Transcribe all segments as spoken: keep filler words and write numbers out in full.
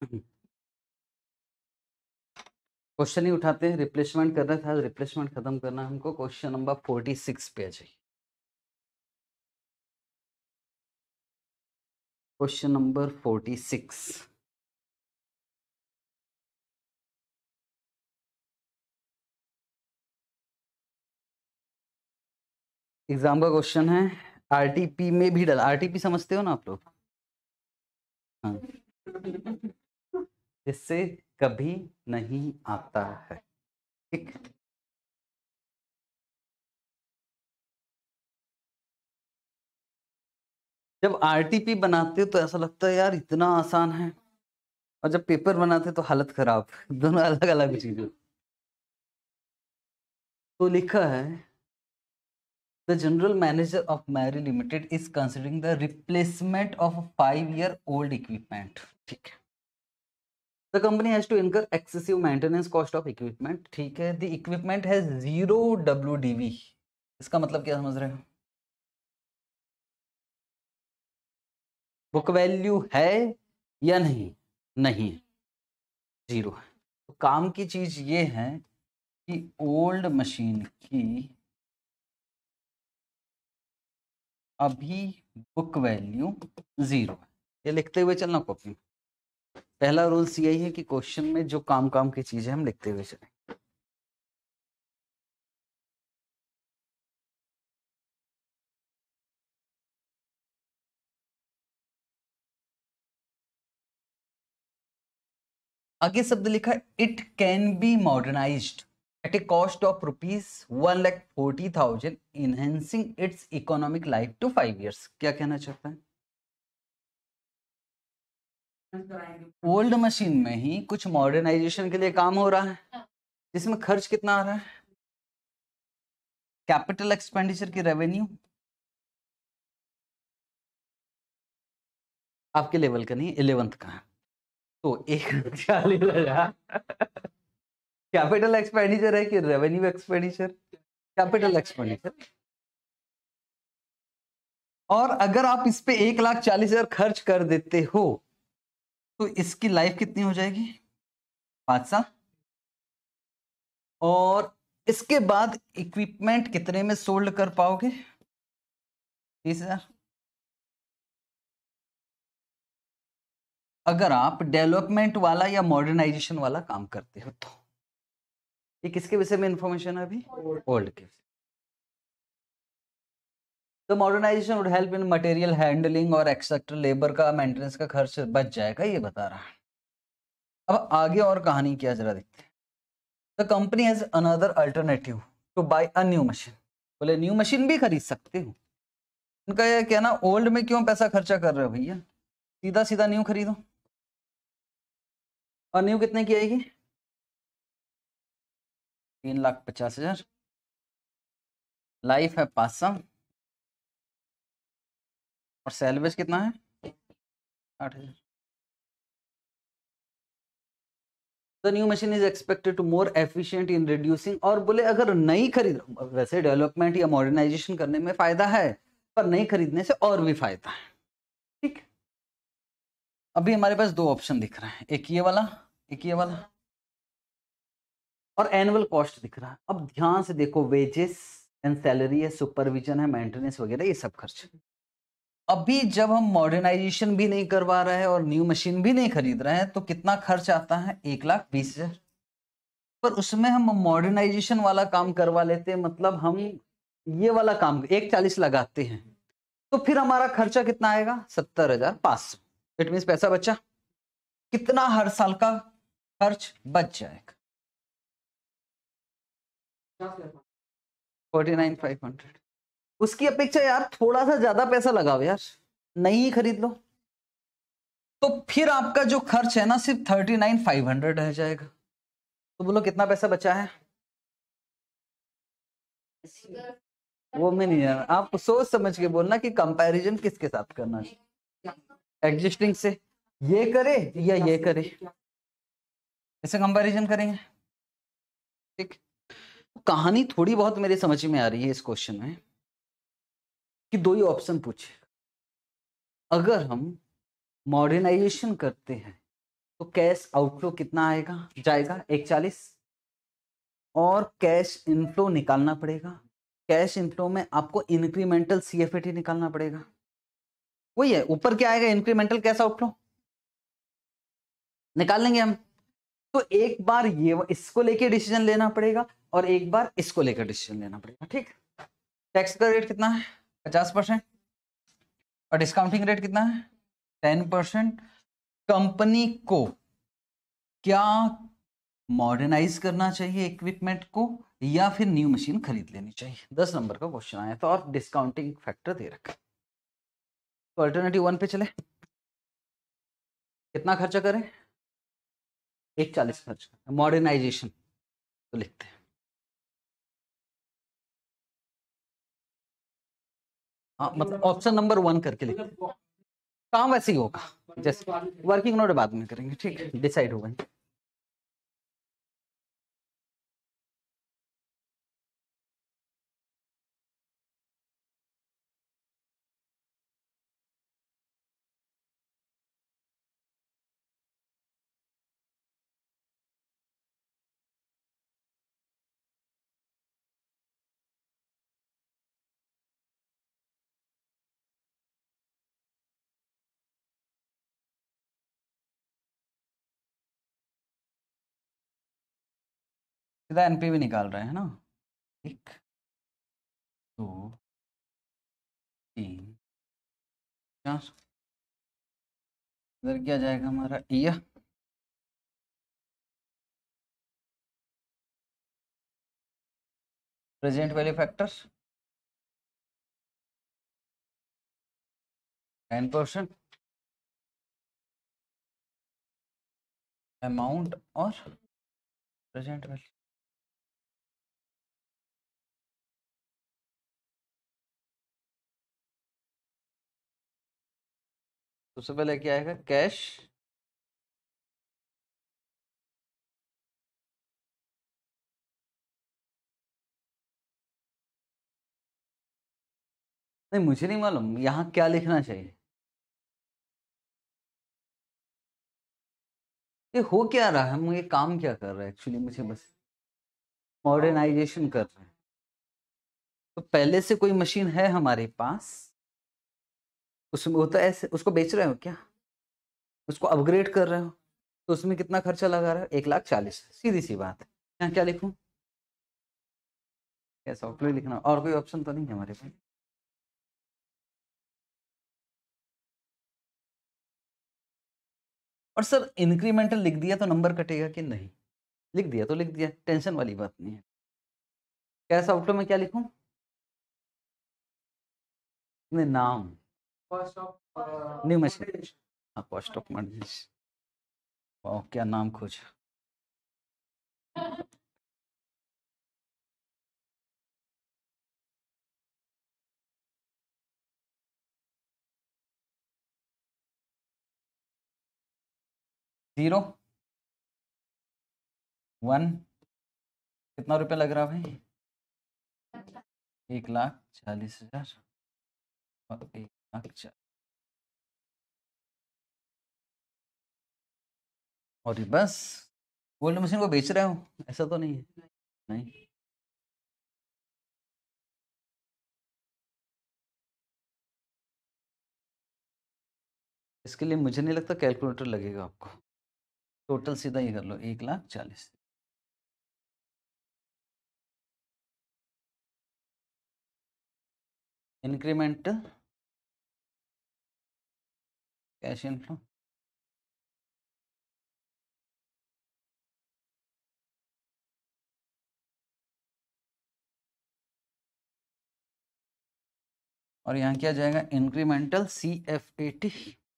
Question ही उठाते हैं, replacement कर रहे थे, रिप्लेसमेंट खत्म करना हमको। क्वेश्चन नंबर फोर्टी सिक्स पे आ जाइए। Question number forty six. Exam का क्वेश्चन है, आरटीपी में भी डाला। आरटीपी समझते हो ना आप लोग? हाँ, इससे कभी नहीं आता है, ठीक। जब आरटीपी बनाते हो तो ऐसा लगता है यार इतना आसान है, और जब पेपर बनाते तो हालत खराब। दोनों अलग अलग चीजें। तो लिखा है, the general manager of Mary limited is considering the replacement of five year old equipment, ठीक है। The company has to incur excessive maintenance cost of equipment, ठीक है। The equipment has zero W D V. इसका मतलब क्या समझ रहे हो? बुक वैल्यू है या नहीं? नहीं, जीरो है। तो काम की चीज ये है कि ओल्ड मशीन की अभी बुक वैल्यू जीरो है। ये लिखते हुए चलना कॉपी में। पहला रूल्स यही है कि क्वेश्चन में जो काम काम की चीज है हम लिखते हुए चलें। आगे शब्द लिखा है, it can be modernised at a cost of rupees one lakh forty thousand enhancing its economic life to five years. क्या कहना चाहता है? ओल्ड मशीन में ही कुछ मॉडर्नाइजेशन के लिए काम हो रहा है, जिसमें खर्च कितना आ रहा है? कैपिटल एक्सपेंडिचर की रेवेन्यू आपके लेवल का नहीं, इलेवेंथ का है। तो एक चालीस हजार कैपिटल एक्सपेंडिचर है कि रेवेन्यू एक्सपेंडिचर? Capital expenditure. और अगर आप इस पे एक लाख चालीस हजार खर्च कर देते हो तो इसकी लाइफ कितनी हो जाएगी? पांच साल। और इसके बाद इक्विपमेंट कितने में सोल्ड कर पाओगे? तीस हजार। अगर आप डेवलपमेंट वाला या मॉडर्नाइजेशन वाला काम करते हो तो। ये किसके विषय में इंफॉर्मेशन है अभी? ओल्ड के। तो modernisation would help in material handling और एक्सेट्रा, लेबर का मेंटेनेंस का खर्च बच जाएगा, ये बता रहा है। अब आगे और कहानी क्या जरा देखते हैं। The company has another alternative to buy a new machine. बोले न्यू मशीन भी खरीद सकते हो। उनका यह कहना, ओल्ड में क्यों पैसा खर्चा कर रहे हो भैया, सीधा सीधा न्यू खरीदो। और न्यू कितने की आएगी? तीन लाख पचास हजार। लाइफ है पांच साल। और सैलवेज कितना है? आठ हजार। The new machine is expected to more efficient in reducing. और बोले अगर नई खरीद, वैसे डेवलपमेंट या मॉडर्नाइजेशन करने में फायदा है, पर नई खरीदने से और भी फायदा है, ठीक। अभी हमारे पास दो ऑप्शन दिख रहे हैं, एक ये वाला, एक ये वाला, और एनुअल कॉस्ट दिख रहा है। अब ध्यान से देखो, वेजेस एंड सैलरी है, सुपरविजन है, मेंटेनेंस वगैरह, ये सब खर्च। अभी जब हम मॉडर्नाइजेशन भी नहीं करवा रहे हैं और न्यू मशीन भी नहीं खरीद रहे हैं तो कितना खर्च आता है? एक लाख बीस हजार। पर उसमें हम मॉडर्नाइजेशन वाला काम करवा लेते हैं, मतलब हम ये वाला काम एक चालीस लगाते हैं, तो फिर हमारा खर्चा कितना आएगा? सत्तर हजार पांच सौ। इट मीन पैसा बचा कितना? हर साल का खर्च बच जाएगा फोर्टी नाइन फाइव हंड्रेड। उसकी अपेक्षा यार थोड़ा सा ज्यादा पैसा लगाओ यार, नहीं खरीद लो, तो फिर आपका जो खर्च है ना सिर्फ थर्टी नाइन फाइव हंड्रेड रह जाएगा। तो बोलो कितना पैसा बचा है? वो मैं नहीं जाना, आप सोच समझ के बोलना कि कंपैरिजन किसके साथ करना है, एग्जिस्टिंग से ये करे या ये करे, ऐसे कंपैरिजन करेंगे, ठीक। कहानी थोड़ी बहुत मेरे समझ में आ रही है इस क्वेश्चन में कि दो ही ऑप्शन पूछे। अगर हम मॉडर्नाइजेशन करते हैं तो कैश आउटफ्लो कितना आएगा, जाएगा एक चालीस, और कैश इनफ्लो निकालना पड़ेगा। कैश इनफ्लो में आपको इंक्रीमेंटल सीएफएटी निकालना पड़ेगा। वही है, ऊपर क्या आएगा, इंक्रीमेंटल कैश आउटफ्लो निकाल लेंगे हम। तो एक बार ये इसको लेके डिसीजन लेना पड़ेगा और एक बार इसको लेकर डिसीजन लेना पड़ेगा। ठीक, टैक्स का रेट कितना है, पचास परसेंट, और डिस्काउंटिंग रेट कितना है, टेन परसेंट। कंपनी को क्या मॉडर्नाइज करना चाहिए इक्विपमेंट को, या फिर न्यू मशीन खरीद लेनी चाहिए? दस नंबर का क्वेश्चन आया था और डिस्काउंटिंग फैक्टर दे रखा। तो अल्टरनेटिव वन पे चले, कितना खर्चा करें, एक चालीस खर्च, मॉडर्नाइजेशन तो लिखते हैं। हाँ, मतलब ऑप्शन नंबर वन करके लिखते हैं, काम वैसे ही होगा, जैसे वर्किंग नोट बाद में करेंगे। ठीक है, डिसाइड होगा। सीधा एनपीवी निकाल रहे हैं ना, एक दो तीन चार, इधर क्या जाएगा हमारा, यह present value factor ten percent, amount और प्रेजेंट वैल्यू। सबसे पहले क्या आएगा, कैश नहीं, मुझे नहीं मालूम यहाँ क्या लिखना चाहिए। ये हो क्या रहा है, हम ये काम क्या कर रहे हैं एक्चुअली, मुझे बस मॉडर्नाइजेशन कर रहे हैं। तो पहले से कोई मशीन है हमारे पास, उसमें होता है ऐसे, उसको बेच रहे हो क्या, उसको अपग्रेड कर रहे हो, तो उसमें कितना खर्चा लगा रहा है, एक लाख चालीस, सीधी सी बात है। यहाँ क्या लिखूं, क्या सॉफ्टवेयर लिखना, और कोई ऑप्शन तो नहीं है हमारे पास। और सर इंक्रीमेंटल लिख दिया तो नंबर कटेगा कि नहीं, लिख दिया तो लिख दिया, टेंशन वाली बात नहीं है। कैश आउटफ्लो में क्या लिखूं, नहीं नाम, न्यू मशीन, हाँ कॉस्ट ऑफ मॉडर्नाइजेशन, वाह क्या नाम खोजा। जीरो वन, कितना रुपया लग रहा भाई, एक लाख चालीस हजार और एक लाख चालीस, और ये बस गोल्ड मशीन को बेच रहे हो, ऐसा तो नहीं है, नहीं। इसके लिए मुझे नहीं लगता कैलकुलेटर लगेगा आपको, टोटल सीधा ये कर लो, एक लाख चालीस, इंक्रीमेंट कैश इनफ्लो, और यहाँ क्या जाएगा, incremental C F A T,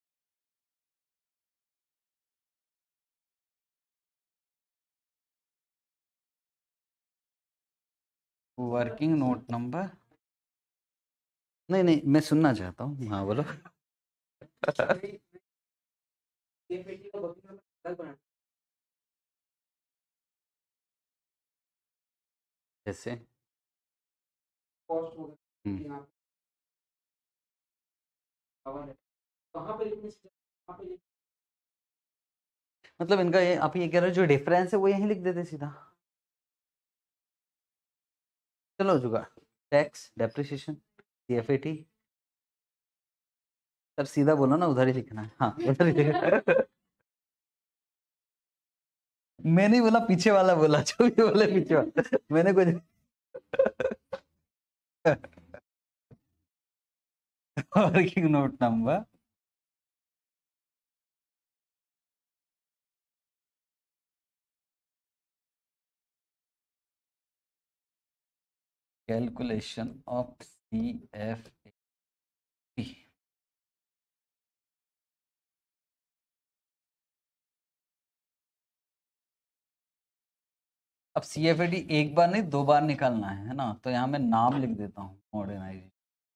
working note number, नहीं नहीं मैं सुनना चाहता हूँ, हाँ बोलो। जैसे हम्म, मतलब इनका ये आप ये कह रहे हो जो डिफरेंस है वो यहीं लिख देते सीधा। चलो जुगा, टैक्स, डेप्रिसिएशन, सीएफएटी। सर सीधा बोलो ना, उधर ही लिखना है। हाँ उधर ही लिखना। मैंने नहीं बोला, पीछे वाला बोला, जो भी बोले पीछे वाला, मैंने कुछ working note number calculation of CFAT. अब सीएफएटी एक बार नहीं दो बार निकालना है, है ना, तो यहाँ मैं नाम लिख देता हूँ, मॉडर्नाइजेशन।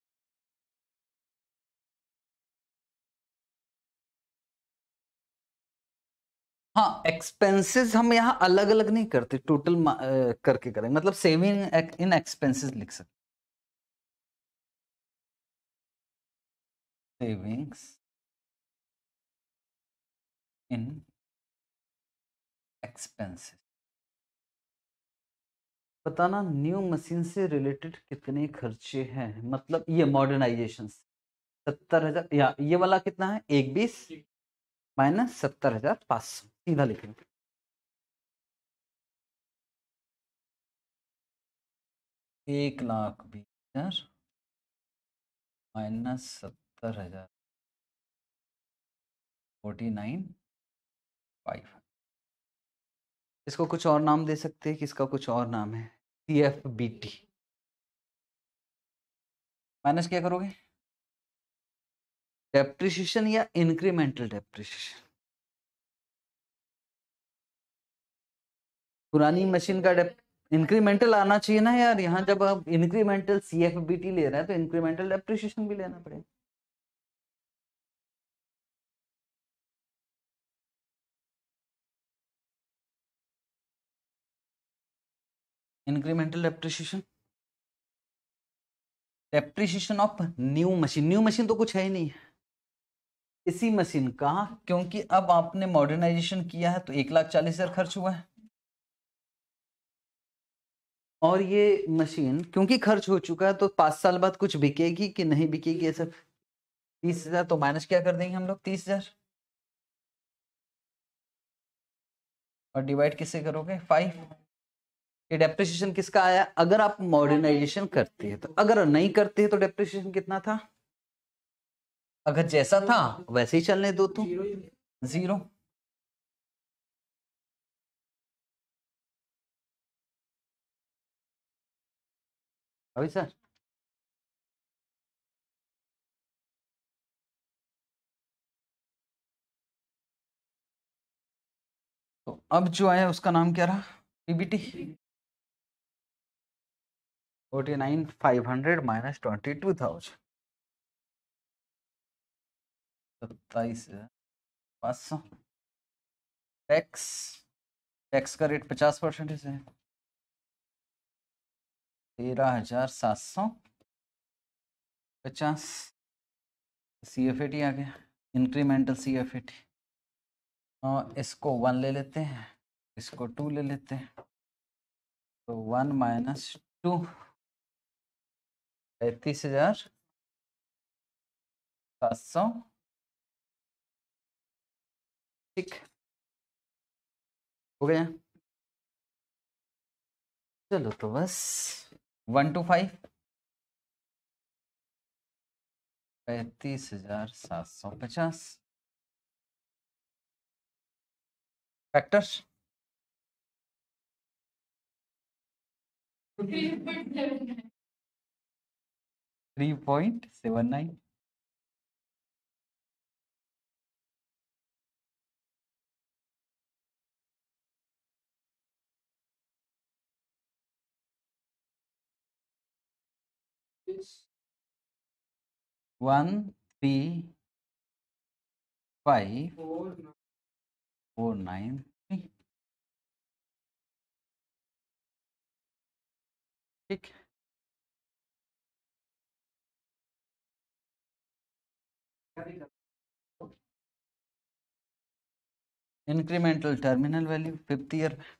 हाँ, एक्सपेंसेस हम यहाँ अलग अलग नहीं करते, टोटल करके करेंगे, मतलब सेविंग इन एक्सपेंसेस लिख सकते, सेविंग्स इन एक्सपेंसेस। बताना न्यू मशीन से रिलेटेड कितने खर्चे हैं, मतलब ये मॉडर्नाइजेशन सत्तर हजार, या ये वाला कितना है, एक बीस माइनस सत्तर हजार पाँच सौ, सीधा लिखेंगे। एक लाख बीस हजार माइनस सत्तर हजार फोर्टी नाइन फाइव। इसको कुछ और नाम दे सकते हैं कि इसका कुछ और नाम है, C F B T. Minus क्या करोगे, डेप्रिसिएशन या इंक्रीमेंटल डेप्रिसिएशन। पुरानी मशीन का इंक्रीमेंटल आना चाहिए ना यार, यहाँ जब आप incremental C F B T ले रहे हैं तो इंक्रीमेंटल डेप्रिसिएशन भी लेना पड़ेगा। Incremental depreciation, depreciation of new machine, new machine तो कुछ है ही नहीं, इसी मशीन का, क्योंकि अब आपने मॉडर्नाइजेशन किया है तो एक लाख चालीस हजार खर्च हुआ है, और ये मशीन क्योंकि खर्च हो चुका है तो पांच साल बाद कुछ बिकेगी कि नहीं बिकेगी, ऐसा तीस हजार, तो माइनस क्या कर देंगे हम लोग, तीस हजार, और डिवाइड किससे करोगे, फाइव। ये डेप्रिसिएशन किसका आया, अगर आप मॉडर्नाइजेशन करते हैं तो, अगर नहीं करते हैं तो डेप्रिसिएशन कितना था, अगर जैसा था वैसे ही चलने दो तो जीरो। अभी सर तो अब जो आया उसका नाम क्या रहा, PBT. Forty nine five hundred minus twenty two thousand, सत्ताईस हजार पाँच सौ। टैक्स, टैक्स का रेट पचास परसेंटेज है, तेरह हजार सात सौ पचास। सी एफ ए टी आ गया, incremental C F A T, और इसको वन ले लेते हैं, इसको टू ले लेते हैं, तो वन माइनस टू पैंतीस हजार सात सौ। ठीक हो गया, चलो तो बस वन टू फाइव पैंतीस हजार सात सौ पचास factor three point seven nine. One three five four nine three. ठीक, incremental terminal value fifth year में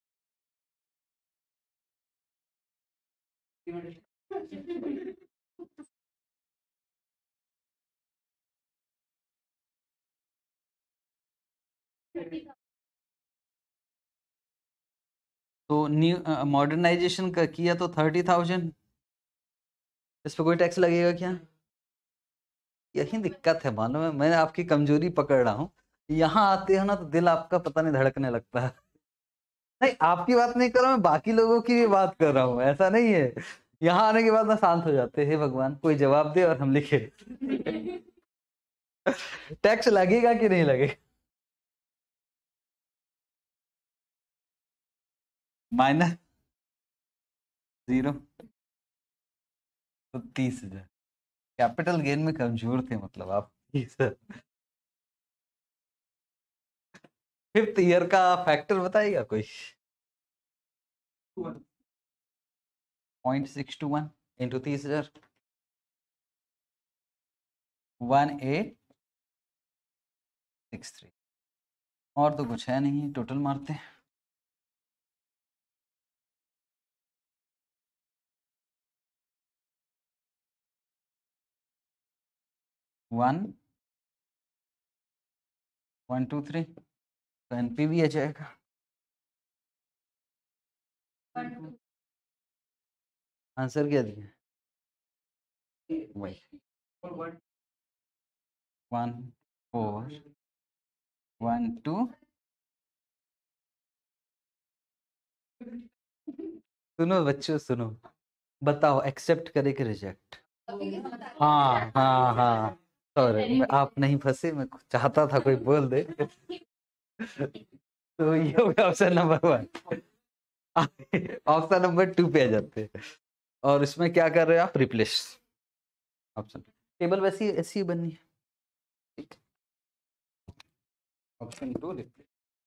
तो न्यू मॉडर्नाइजेशन का किया तो थर्टी थाउजेंड, इस पे कोई टैक्स लगेगा क्या? यही दिक्कत है, मालूम है, मैं आपकी कमजोरी पकड़ रहा हूँ। यहाँ आते हो ना तो दिल आपका पता नहीं धड़कने लगता है। नहीं, आपकी बात नहीं कर रहा, मैं बाकी लोगों की भी बात कर रहा हूँ, ऐसा नहीं है। यहाँ आने के बाद ना शांत हो जाते हैं, भगवान कोई जवाब दे और हम लिखे। टैक्स लगेगा कि नहीं लगेगा? माइनस जीरो तो तीस हजार। कैपिटल गेन में कमजोर थे मतलब आप। फिफ्थ ईयर का फैक्टर बताइएगा कोई? Point six two one into तीस हजार, वन एट सिक्स थ्री। और तो कुछ है नहीं, टोटल मारते हैं। वन वन टू थ्री, तो एनपी भी आ जाएगा। आंसर क्या दिया? वही वन फोर वन टू। सुनो बच्चों सुनो, बताओ एक्सेप्ट करे कि रिजेक्ट? हाँ हाँ हाँ, सॉरी मैं आप नहीं फंसे, मैं चाहता था कोई बोल दे। तो ये हो गया option number one. Option number two पे आ जाते हैं, और इसमें क्या कर रहे हो आप? Replace option. टेबल वैसी ऐसी ही बननी है। Option two replace.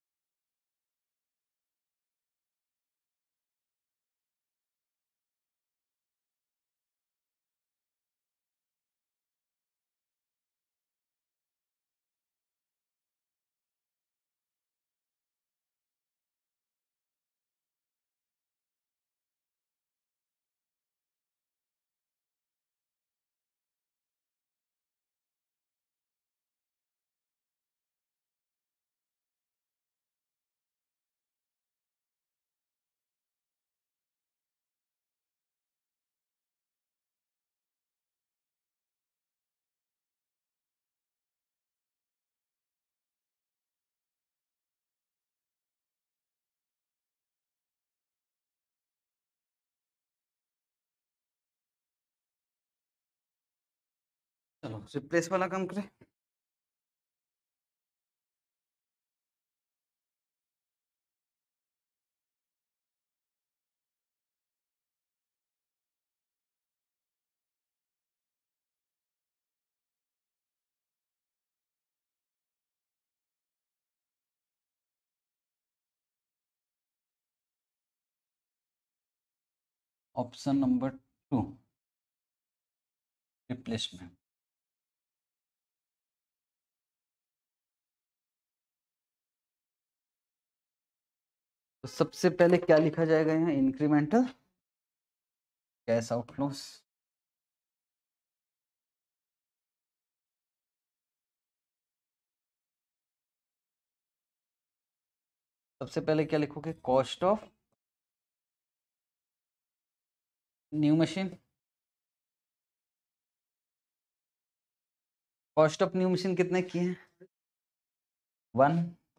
चलो रिप्लेस वाला काम करें। Option number two replacement. तो सबसे पहले क्या लिखा जाएगा यहाँ? Incremental cash outflows. सबसे पहले क्या लिखोगे? Cost of new machine. Cost of new machine कितने की है? वन,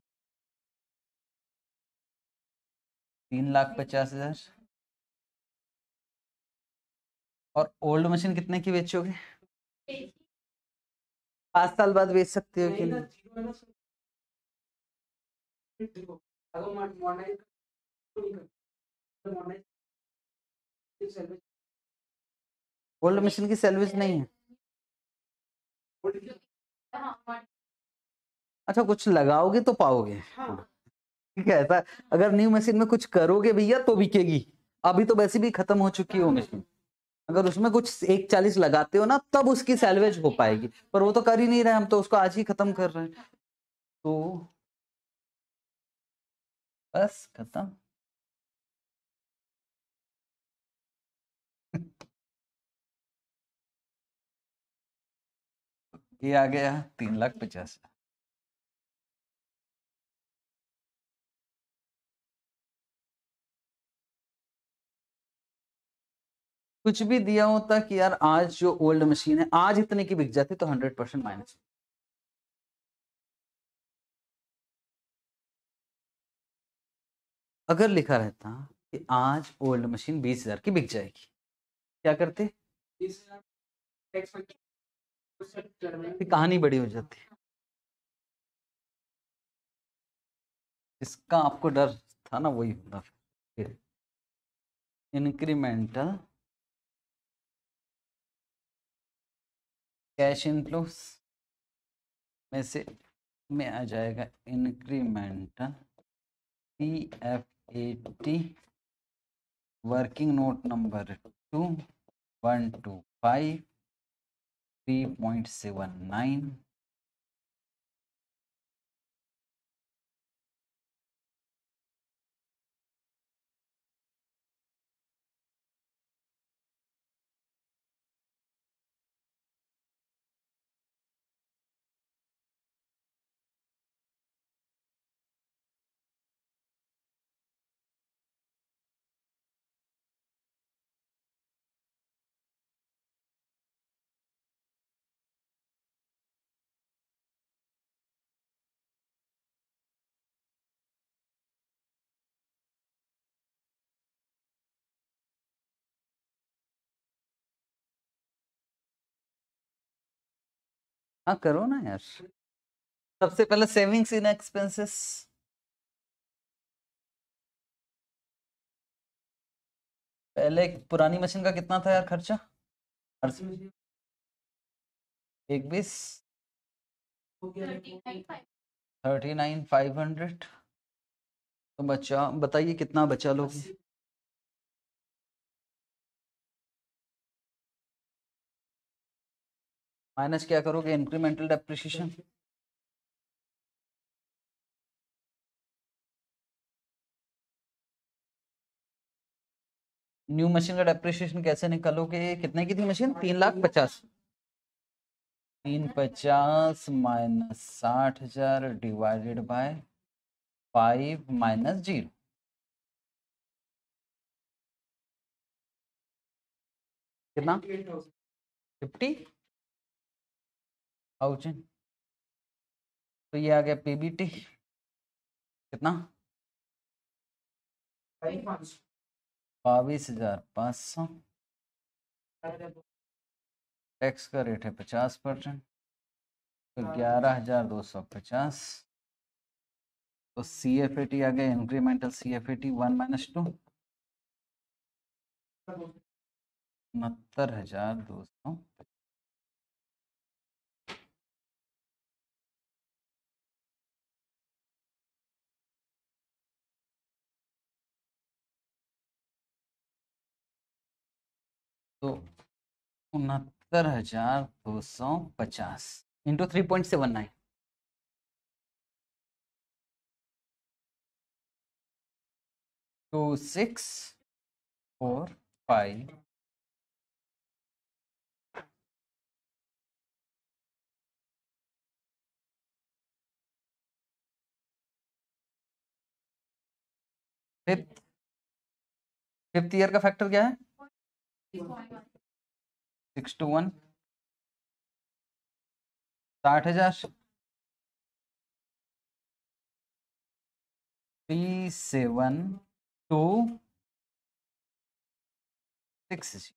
तीन लाख पचास हजार। और ओल्ड मशीन कितने की बेचोगे? पांच साल बाद बेच सकते हो कि नहीं? ओल्ड मशीन की सैलवेज नहीं है। अच्छा, कुछ लगाओगे तो पाओगे। हाँ। ठीक है, ऐसा अगर न्यू मशीन में कुछ करोगे भैया तो बिकेगी। अभी तो वैसे भी खत्म हो चुकी है वो मशीन। अगर उसमें कुछ एक चालीस लगाते हो ना तब उसकी सैलवेज हो पाएगी, पर वो तो कर ही नहीं रहे, हम तो उसको आज ही खत्म कर रहे हैं। तो बस खत्म। ये आ गया तीन लाख पचास। कुछ भी दिया होता कि यार आज जो ओल्ड मशीन है आज इतने की बिक जाती तो हंड्रेड परसेंट माइनस। अगर लिखा रहता कि आज ओल्ड मशीन बीस हजार की बिक जाएगी, क्या करते? कहानी बड़ी हो जाती है। इसका आपको डर था ना, वही होता फिर। इंक्रीमेंटल कैश इनफ्लोस में से में आ जाएगा incremental C F A T working note number two one two five three point seven nine हाँ करो ना यार। सबसे पहले सेविंग्स इन एक्सपेंसेस। पहले पुरानी मशीन का कितना था यार खर्चा? एक बीस थर्टी नाइन फाइव हंड्रेड। तो बचा, बताइए कितना बचा लोगे? माइनस क्या करोगे? Incremental depreciation. न्यू मशीन का डेप्रिसिएशन कैसे निकालोगे? कितने की थी मशीन? तीन लाख पचास। तीन पचास माइनस साठ हजार divided by five minus zero. कितना? Fifty thousand. तो ये आ गया पीबीटी कितना? बाईस हजार पाँच सौ। टैक्स का रेट है पचास परसेंट, तो ग्यारह हजार दो सौ पचास। तो सी एफ ए टी आ गया, incremental C F A T one minus two उनहत्तर हजार दो सौ। तो उनहत्तर हजार दो सौ पचास into three point seven nine. Two six four five fifth fifth year का फैक्टर क्या है? सिक्स टू वन साठ हजार three seven two six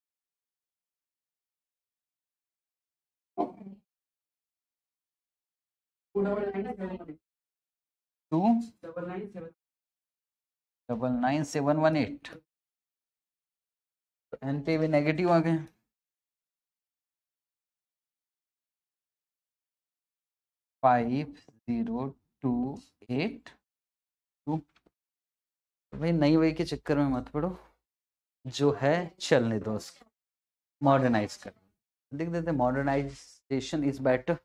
two double nine seven one eight. N पे भी नेगेटिव आ गए। Five zero two eight two. भाई नई वही के चक्कर में मत पड़ो, जो है चलने दो उसको, मॉडर्नाइज कर लिख देते। Modernisation is better.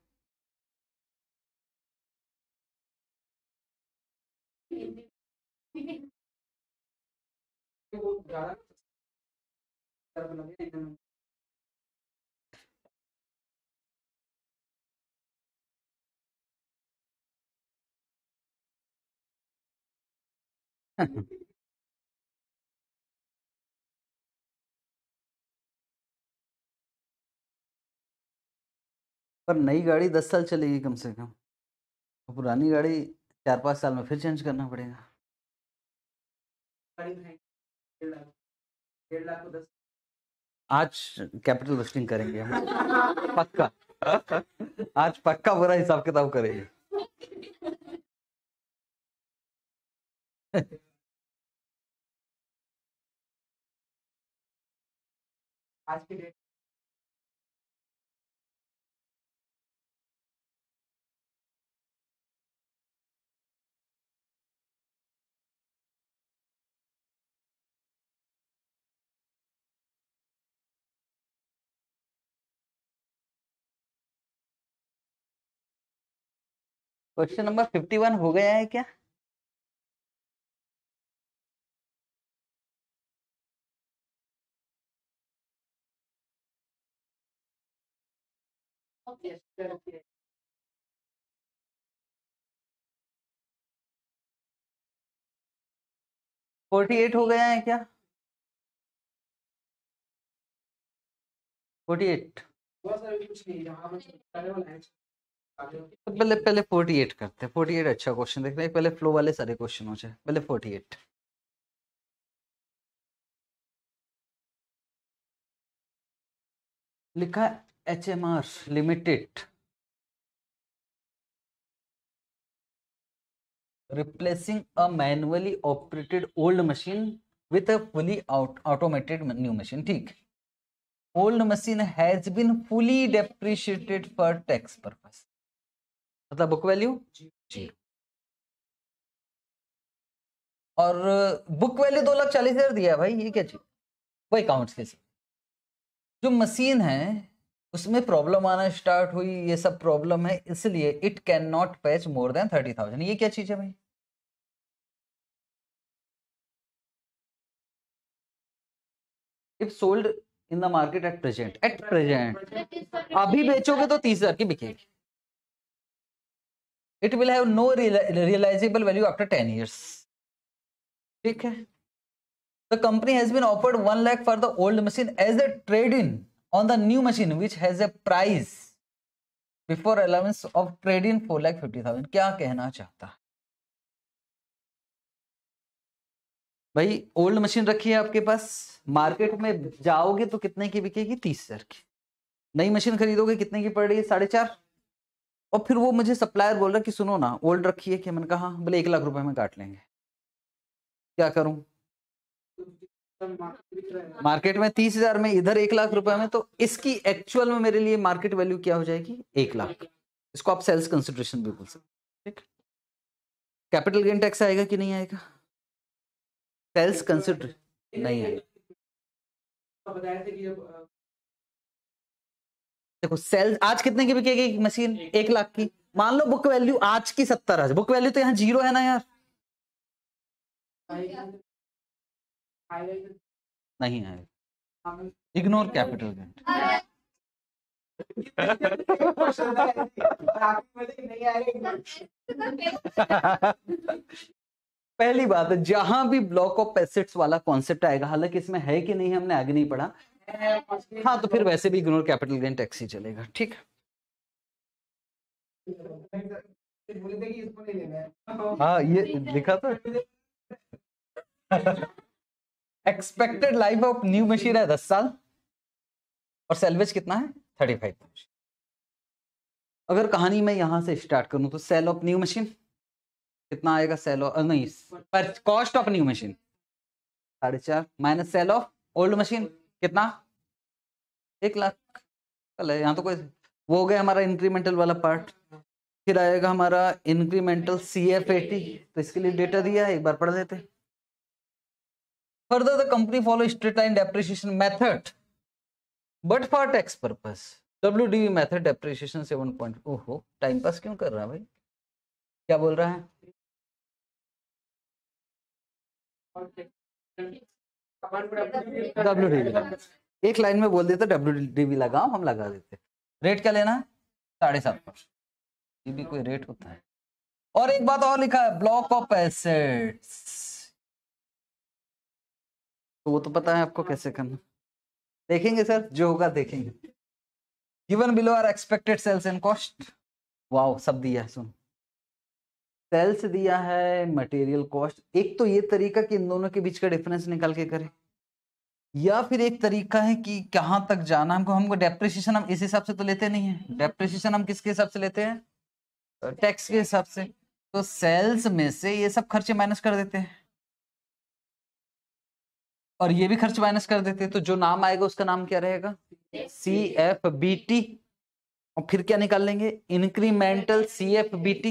पर नई गाड़ी दस साल चलेगी कम से कम, तो पुरानी गाड़ी चार पाँच साल में फिर चेंज करना पड़ेगा। आज कैपिटल बस्टिंग करेंगे हम पक्का। आज पक्का पूरा हिसाब किताब करेंगे। आज की date question number fifty one हो गया है क्या? फोर्टी एट हो गया है क्या? फोर्टी एट तो पहले पहले फोर्टी एट करते हैं। फोर्टी एट अच्छा क्वेश्चन देख रहे हैं, पहले फ्लो वाले सारे क्वेश्चन हो जाए, पहले फोर्टी एट। लिखा है H M R limited replacing a manually operated old machine with a fully out automated new machine। ठीक, old machine has been fully depreciated for tax purpose, मतलब बुक वैल्यू जीरो, और book value दो लाख चालीस हजार दिया है भाई, ये क्या चीज? वो अकाउंट्स के साथ जो मशीन है उसमें प्रॉब्लम आना स्टार्ट हुई, ये सब प्रॉब्लम है, इसलिए it can not fetch more than thirty thousand. ये क्या चीज है भाई? If sold in the market at present, at present अभी बेचोगे तो तीस हजार की बिकेगी। It will have no realisable value after ten years. ठीक है, the company has been offered one lakh for the old machine as a trade in on the new machine which has a price before allowance of trade in four lakh fifty thousand. क्या कहना चाहता है भाई? Old machine रखी है आपके पास, market में जाओगे तो कितने की बिकेगी? तीस हजार की। नई मशीन खरीदोगे कितने की पड़ रही है? साढ़े चार। और फिर वो मुझे सप्लायर बोल रहा कि सुनो ना ओल्ड रखी है कि, मैंने कहा बोले एक लाख रुपए में काट लेंगे। क्या करूं? मार्केट में तीस हजार में, इधर एक लाख रुपए में, तो इसकी एक्चुअल में मेरे लिए मार्केट वैल्यू क्या हो जाएगी? एक लाख। इसको आप सेल्स कंसिडरेशन भी बोल सकते। ठीक, कैपिटल गेन टैक्स आएगा कि नहीं आएगा? सेल्स कंसिडर नहीं आएगा। देखो सेल्स आज कितने की बिकेगी मशीन? एक लाख की। मान लो बुक वैल्यू आज की सत्तर हजार, बुक वैल्यू तो यहाँ जीरो है ना यार, नहीं आएगा। Ignore capital gain. पहली बात है, जहां भी ब्लॉक ऑफ एसेट्स वाला कॉन्सेप्ट आएगा, हालांकि इसमें है कि नहीं हमने आगे नहीं पढ़ा, हाँ तो फिर वैसे भी इग्नोर कैपिटल गेन टैक्स ही चलेगा। ठीक, हाँ ये लिखा था। Expected life of new machine है दस साल और सेल्वेज कितना है? Thirty five thousand. अगर कहानी में यहां से स्टार्ट करूं तो सेल ऑफ न्यू मशीन कितना आएगा? सेल ऑफ नहीं, पर कॉस्ट ऑफ न्यू मशीन साढ़े चार minus sale of old machine कितना? एक लाख। चल यहाँ तो कोई वो हो गया हमारा इंक्रीमेंटल वाला पार्ट। फिर आएगा हमारा इंक्रीमेंटल सी एफ एटी, तो इसके लिए डेटा दिया है, एक बार पढ़ लेते। Further the company follow straight line depreciation method but for tax purpose W D V method depreciation seven point. ओहो टाइम पास क्यों कर रहा है भाई? क्या बोल रहा है? डब्ल्यू डी बी एक लाइन में बोल देते डब्ल्यू डी बी लगाओ, हम लगा देते। रेट क्या लेना है? साढ़े सात परसेंट। ये भी कोई रेट होता है? और एक बात और लिखा है, ब्लॉक ऑफ एसेट्स, तो वो तो पता है आपको कैसे करना। देखेंगे सर, जो होगा देखेंगे। Given below are expected sales and cost. Wow, सब दिया है, सुन। सेल्स दिया है, मटेरियल कॉस्ट। एक तो ये तरीका कि इन दोनों के बीच का डिफरेंस निकाल के करें, या फिर एक तरीका है कि कहां तक जाना हमको। हमको डेप्रिसिएशन हम इस हिसाब से तो लेते नहीं है। डेप्रिसिएशन हम किसके हिसाब से लेते हैं? टैक्स के हिसाब से। तो सेल्स में से ये सब खर्चे माइनस कर देते हैं, और ये भी खर्च माइनस कर देते हैं। तो जो नाम आएगा उसका नाम क्या रहेगा? C F B T. और फिर क्या निकाल लेंगे? Incremental C F B T.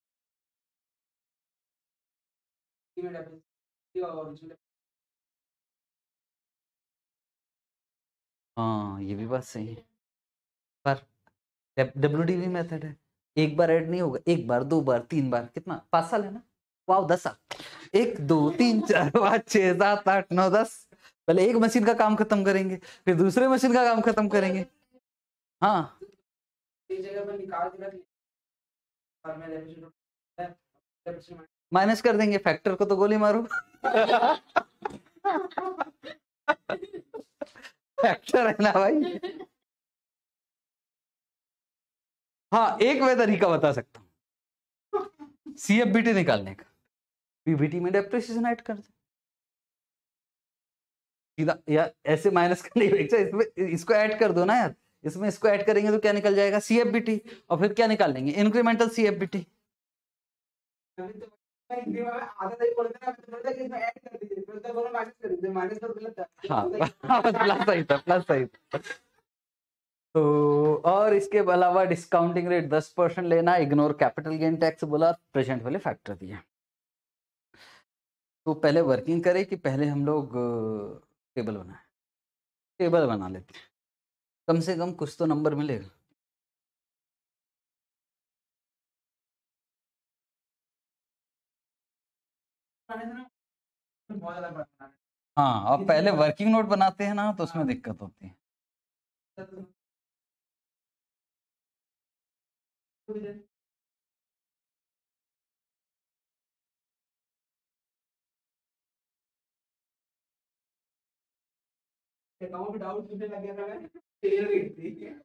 हाँ, ये भी बात सही है, पर डब्ल्यूडीवी मेथड है, एक बार ऐड नहीं होगा। एक बार, दो बार, तीन बार, कितना? पांच साल है ना? वाह, दस साल। एक दो तीन चार पाँच छह सात आठ नौ दस। पहले एक मशीन का काम खत्म करेंगे, फिर दूसरे मशीन का काम खत्म करेंगे। हाँ, माइनस कर देंगे। फैक्टर को तो गोली मारो। फैक्टर है ना भाई। हाँ, एक मैं तरीका बता सकता हूँ सीएफबीटी निकालने का। पीबीटी में डेप्रिसिएशन ऐड कर दो सीधा, या ऐसे माइनस करने की अपेक्षा इसमें इसको ऐड कर दो ना यार। इसमें इसको ऐड करेंगे तो क्या निकल जाएगा? सीएफबीटी। और फिर क्या निकाल लेंगे? Incremental CFBT. हाँ, प्लस सही था, प्लस सही था। तो और इसके अलावा डिस्काउंटिंग रेट दस परसेंट लेना, इग्नोर कैपिटल गेन टैक्स बोला, प्रेजेंट वाले फैक्टर दिया। तो पहले वर्किंग करें कि पहले हम लोग टेबल बनाए? टेबल बना लेते हैं, कम से कम कुछ तो नंबर मिलेगा। हाँ, अब पहले वर्किंग नोट बनाते हैं ना, तो उसमें दिक्कत होती है। डाउट मुझे लग गया था मैं फेल रही थी।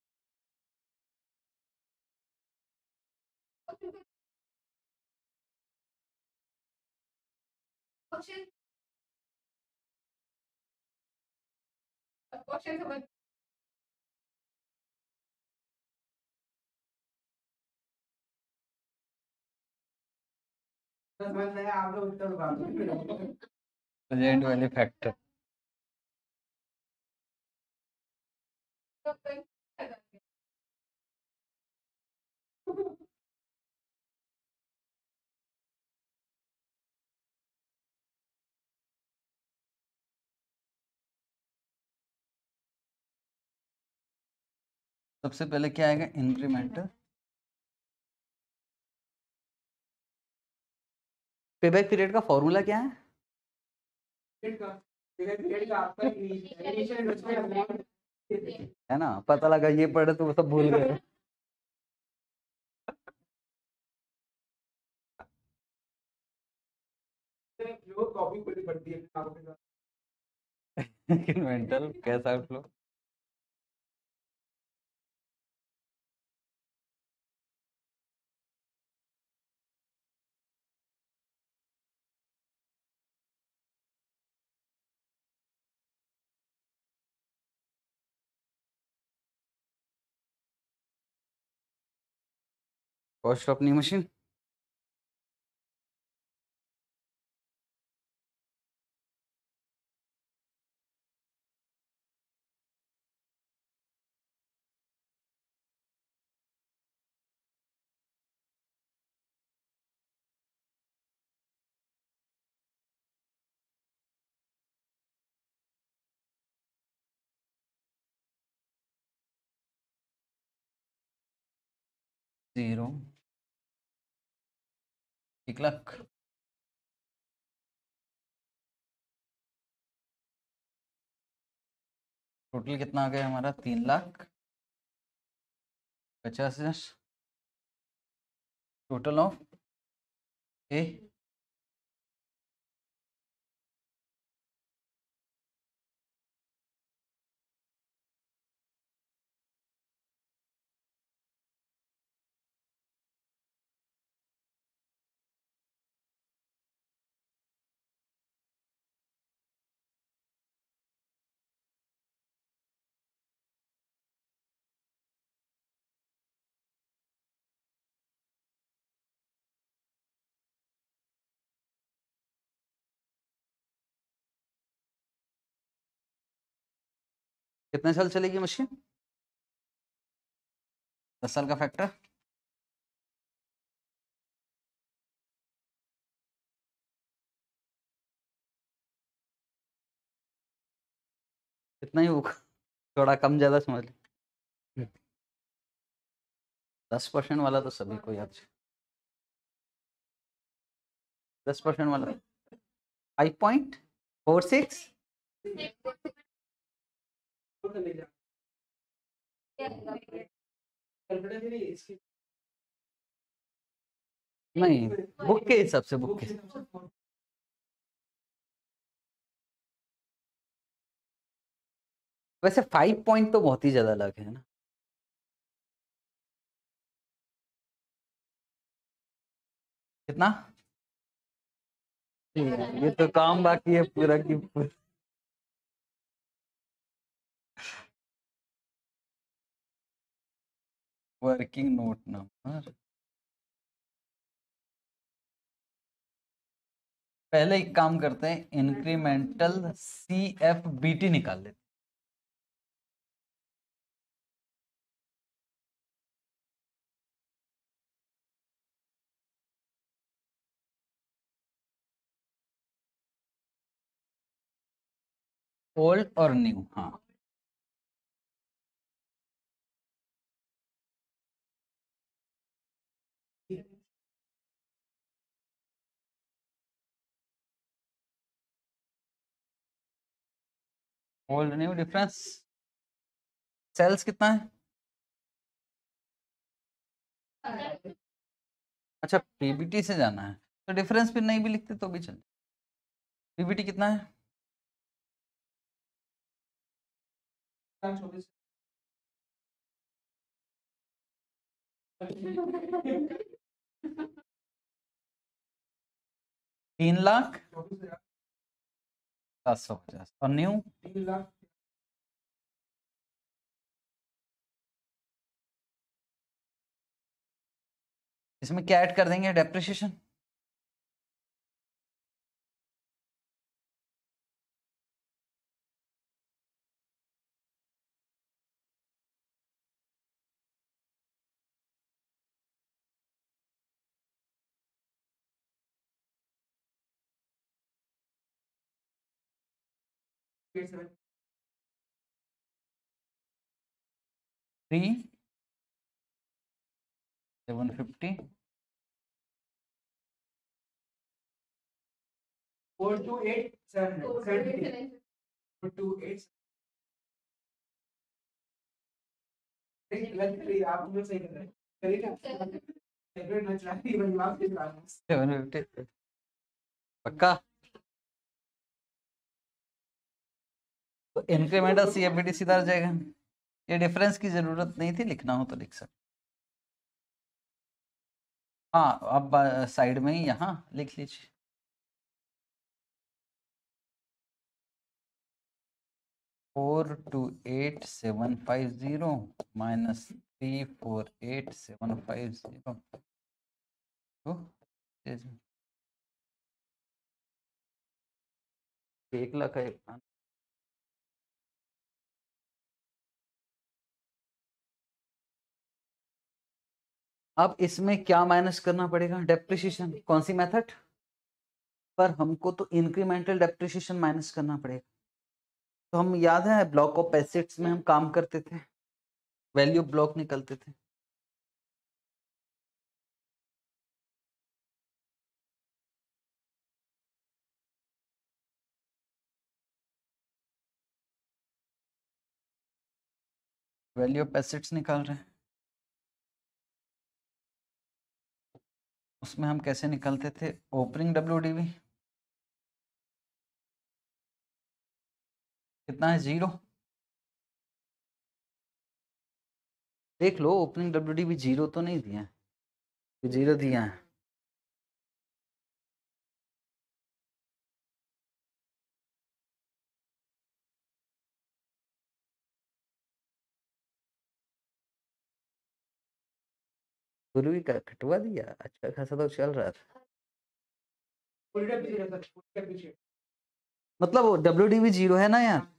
क्वेश्चन समझ समझ में आया, आप लोग उत्तर बता दो। प्रेजेंट वाले फैक्टर। सबसे पहले क्या आएगा? इंक्रीमेंटल पेबैक पीरियड का फॉर्मूला क्या है? है ना, पता लगा ये पढ़े तो वो सब भूल गए। कॉपी पड़ती है incremental cash outflow. Cost of new machine. Zero, एक लाख। टोटल कितना आ गया हमारा? तीन लाख पचास हजार टोटल ऑफ ए। कितने साल चलेगी मशीन? दस साल का फैक्टर कितना ही होगा? थोड़ा कम ज्यादा समझ लो। दस परसेंट वाला तो सभी को याद है। दस परसेंट वाला फाइव पॉइंट फोर सिक्स। नहीं, बुक के हिसाब से, बुक के वैसे फाइव पॉइंट तो बहुत ही ज्यादा लगे है ना। कितना? ये तो काम बाकी है पूरा की पूरा। वर्किंग नोट नंबर पहले एक काम करते हैं, incremental C F B T निकाल लेते। ओल्ड और न्यू, हाँ। ओल्ड न्यू डिफरेंस सेल्स कितना है? अच्छा, पीबीटी से जाना है तो डिफरेंस फिर नहीं भी लिखते तो भी चल। पीबीटी कितना है? तीन लाख सात सौ पचास और न्यू इसमें क्या ऐड कर देंगे? Depreciation. Three seven fifty four two eight seven two eight. आप लोग सही कर रहे हैं। पक्का? तो इंक्रीमेंटल सीएफबीटी सीधा आ जाएगा। ये डिफरेंस की जरूरत नहीं थी, लिखना हो तो लिख सकते। हाँ, अब साइड में ही यहाँ लिख लीजिए। Four two eight seven five zero minus three four eight seven five zero तो एक लाख है। अब इसमें क्या माइनस करना पड़ेगा? डेप्रिसिएशन। कौन सी मेथड पर? हमको तो इंक्रीमेंटल डेप्रिसिएशन माइनस करना पड़ेगा। तो हम, याद है ब्लॉक ऑफ एसेट्स में हम काम करते थे, वैल्यू ब्लॉक निकलते थे। वैल्यू ऑफ एसेट्स निकाल रहे हैं, उसमें हम कैसे निकालते थे? ओपनिंग डब्ल्यूडीवी कितना है? जीरो। देख लो ओपनिंग डब्ल्यूडीवी जीरो तो नहीं दिया है, जीरो दिया है। गुरु भी कटवा दिया, अच्छा खासा तो चल रहा था। मतलब वो डब्ल्यूडीवी जीरो है ना यार।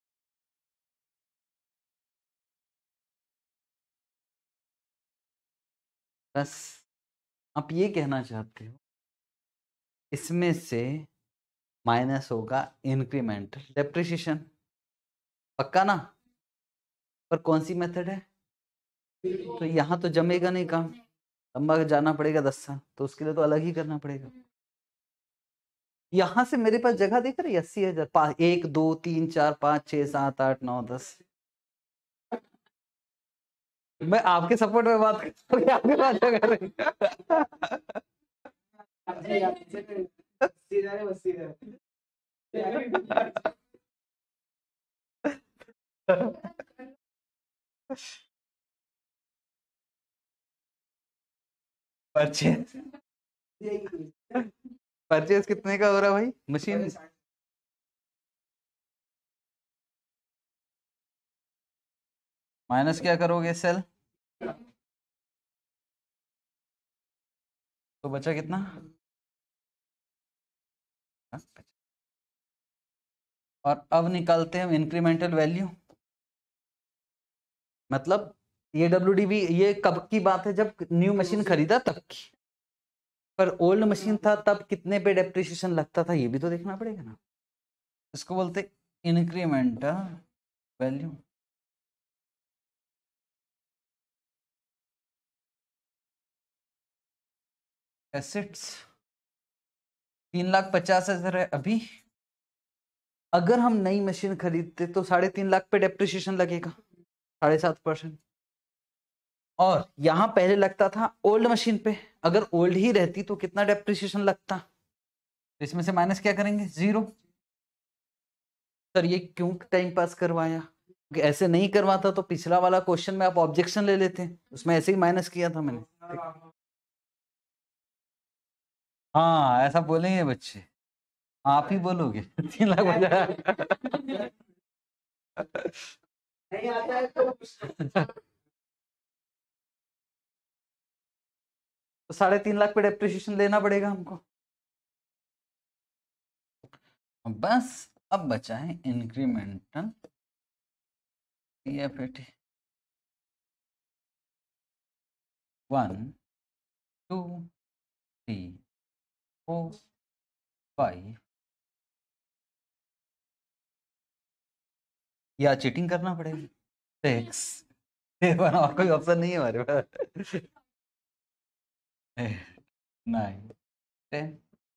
बस आप ये कहना चाहते हो इसमें से माइनस होगा इंक्रीमेंटल डेप्रिसिएशन, पक्का ना? पर कौन सी मेथड है? तो यहाँ तो जमेगा नहीं काम, लंबा जाना पड़ेगा दस साल, तो उसके लिए तो अलग ही करना पड़ेगा। यहां से मेरे पास जगह देख रही है अस्सी हजार, एक दो तीन चार पाँच छह सात आठ नौ दस। मैं आपके सपोर्ट में बात कर रहा हूँ, आपके बात कर रही परचेज परचेज कितने का हो रहा है भाई मशीन? माइनस क्या करोगे सेल, तो बचा कितना? और अब निकालते हैं हम इंक्रीमेंटल वैल्यू। मतलब ये डब्ल्यूडीवी ये कब की बात है? जब न्यू मशीन खरीदा तब की। पर ओल्ड मशीन था तब कितने पे डेप्रिसिएशन लगता था, ये भी तो देखना पड़ेगा ना। इसको बोलते इंक्रीमेंटल वैल्यू। एसेट्स तीन लाख पचास हजार है अभी। अगर हम नई मशीन खरीदते तो साढ़े तीन लाख पे डेप्रिसिएशन लगेगा, साढ़े सात परसेंट। और यहां पहले लगता था ओल्ड मशीन पे, अगर ओल्ड ही रहती तो कितना डेप्रिसिएशन लगता? तो इसमें से माइनस क्या करेंगे? जीरो। सर ये क्यों टाइम पास करवाया? ऐसे नहीं करवाता तो पिछला वाला क्वेश्चन में आप ऑब्जेक्शन ले लेते, उसमें ऐसे ही माइनस किया था मैंने। हाँ ऐसा बोलेंगे बच्चे, आप ही बोलोगे तीन लाख बजा नहीं आता है तो तो साढ़े तीन लाख पे डेप्रिसिएशन लेना पड़ेगा हमको। बस अब बचा है incremental TFAT. One two three four five. या चीटिंग करना पड़ेगा। सिक्स सेवन, और कोई ऑप्शन नहीं है हमारे पास। Nine ten.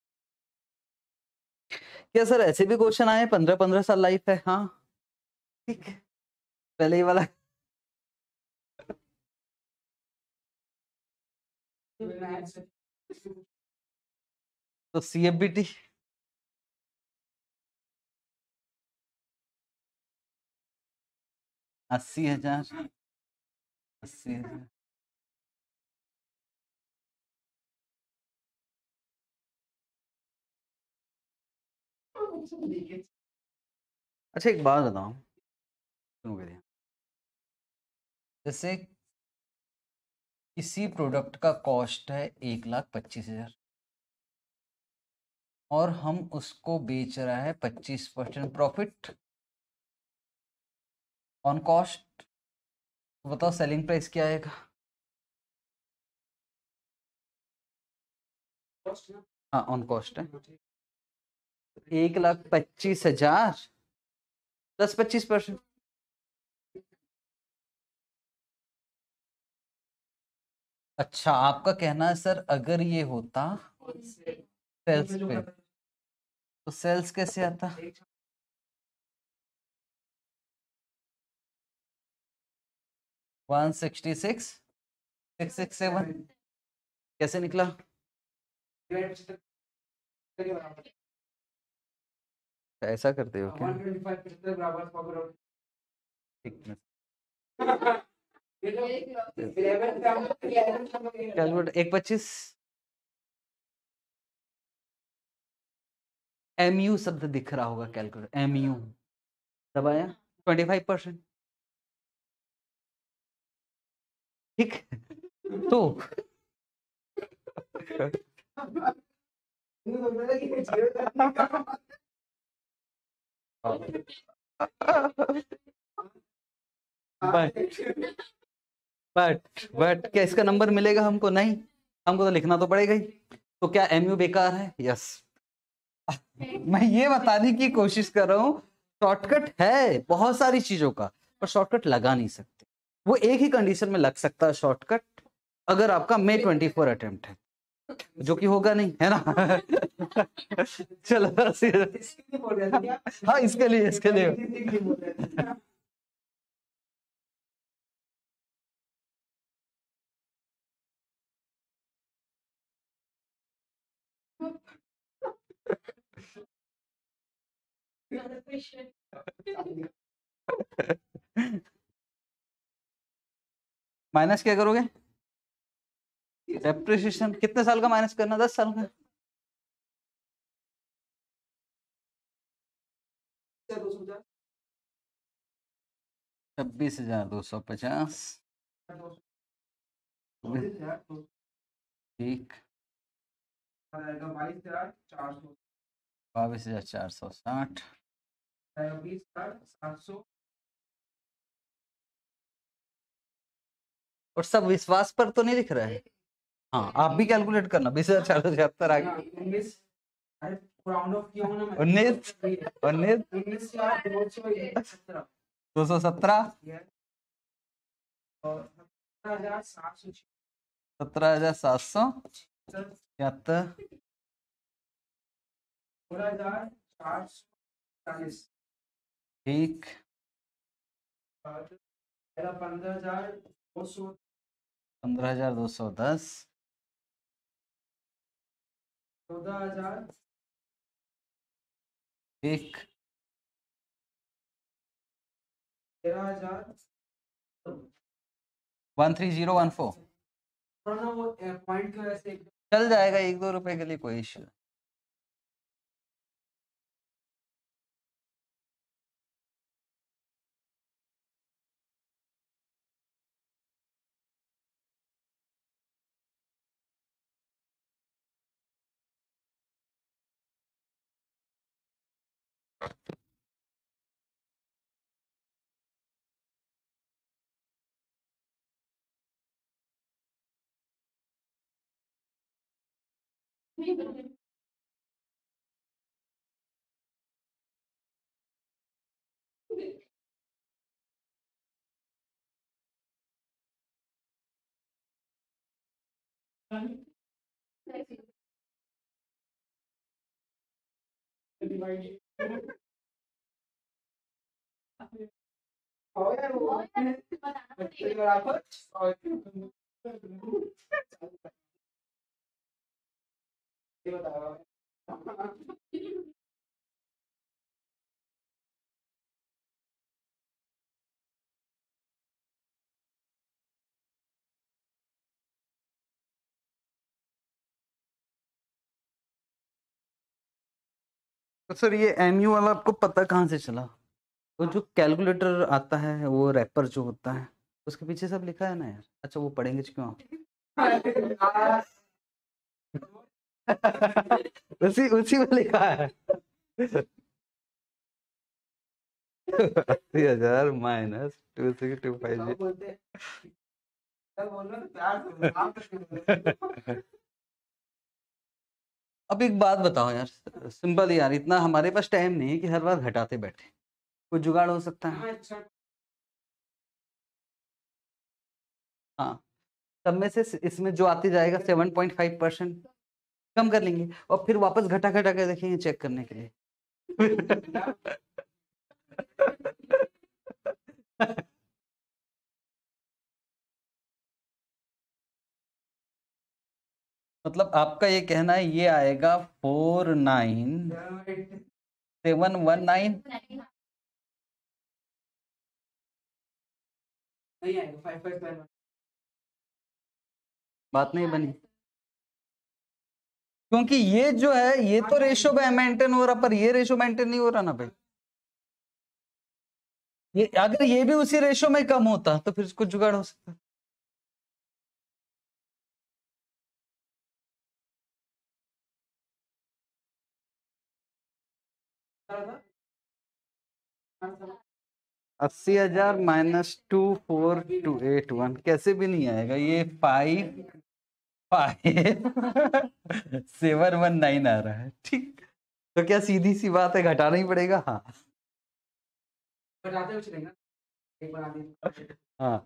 क्या सर ऐसे भी क्वेश्चन आए पंद्रह पंद्रह साल लाइफ है? हाँ ठीक है, पहले ही वाला। तो सीएफबीटी अस्सी हजार अस्सी हजार अच्छा एक बात बताओ, जैसे किसी प्रोडक्ट का कॉस्ट है एक लाख पच्चीस हजार और हम उसको बेच रहा है पच्चीस परसेंट प्रॉफिट ऑन कॉस्ट, तो बताओ सेलिंग प्राइस क्या आएगा? हाँ ऑन कॉस्ट है एक लाख पच्चीस हजार प्लस पच्चीस परसेंट। अच्छा आपका कहना है सर अगर ये होता सेल्स पे, तो सेल्स कैसे आता? One sixty six six six seven कैसे निकला? ऐसा करते हो क्या? कैलकुलेट एक पच्चीस एम यू शब्द दिख रहा होगा, कैलकुलेट एम यू दबाया ट्वेंटी फाइव परसेंट ठीक तो बट बट बट क्या इसका नंबर मिलेगा हमको? नहीं, हमको तो लिखना तो पड़ेगा ही। तो क्या एमयू बेकार है? यस। मैं ये बताने की कोशिश कर रहा हूँ शॉर्टकट है बहुत सारी चीजों का, पर शॉर्टकट लगा नहीं सकते। वो एक ही कंडीशन में लग सकता है शॉर्टकट, अगर आपका मे ट्वेंटी फोर अटेम्प्ट है, जो कि होगा नहीं, है ना? चलो हाँ इसके लिए इसके लिए माइनस क्या करोगे? डेप्रिसिएशन कितने साल का माइनस करना? दस साल का। छब्बीस हजार दो सौ पचास ठीक, बाईस हजार चार सौ साठ और सब विश्वास पर तो नहीं लिख रहा है। हाँ आप भी कैलकुलेट करना, बीस हजार चार सौ छिहत्तर आ गया। उन्नीस उन्नीस दो सौ सत्रह सत्रह हजार सात सौ छिहत्तर ठीक, पंद्रह हजार दो सौ दस चौदह हजार एक तेरह हजार one three zero one four चल जाएगा, एक दो रुपए के लिए कोई इश्यू। तो सर ये एमयू वाला आपको पता कहाँ से चला? वो जो कैलकुलेटर आता है, वो रैपर जो होता है, उसके पीछे सब लिखा है ना यार। अच्छा वो पढ़ेंगे क्यों आप? उसी उसी में लिखा है अस्सी हजार minus two six two five जी। अब एक बात बताओ यार, सिंपल यार, इतना हमारे पास टाइम नहीं है कि हर बार घटाते बैठे, कुछ जुगाड़ हो सकता है। हाँ सब में से इसमें जो आती जाएगा सेवन पॉइंट फाइव परसेंट कम कर लेंगे और फिर वापस घटा घटा कर देखेंगे चेक करने के लिए। मतलब आपका ये कहना है ये आएगा four nine seven one nine, बात नहीं बनी, क्योंकि ये जो है ये तो रेशो मेंटेन हो रहा, पर ये रेशो मेंटेन नहीं हो रहा ना भाई। ये अगर ये भी उसी रेशो में कम होता तो फिर कुछ जुगाड़ हो सकता। अस्सी हजार minus two four two eight one कैसे भी नहीं आएगा, ये five five seven one nine आ रहा है। ठीक, तो क्या सीधी सी बात है, घटाना ही पड़ेगा। हाँ हाँ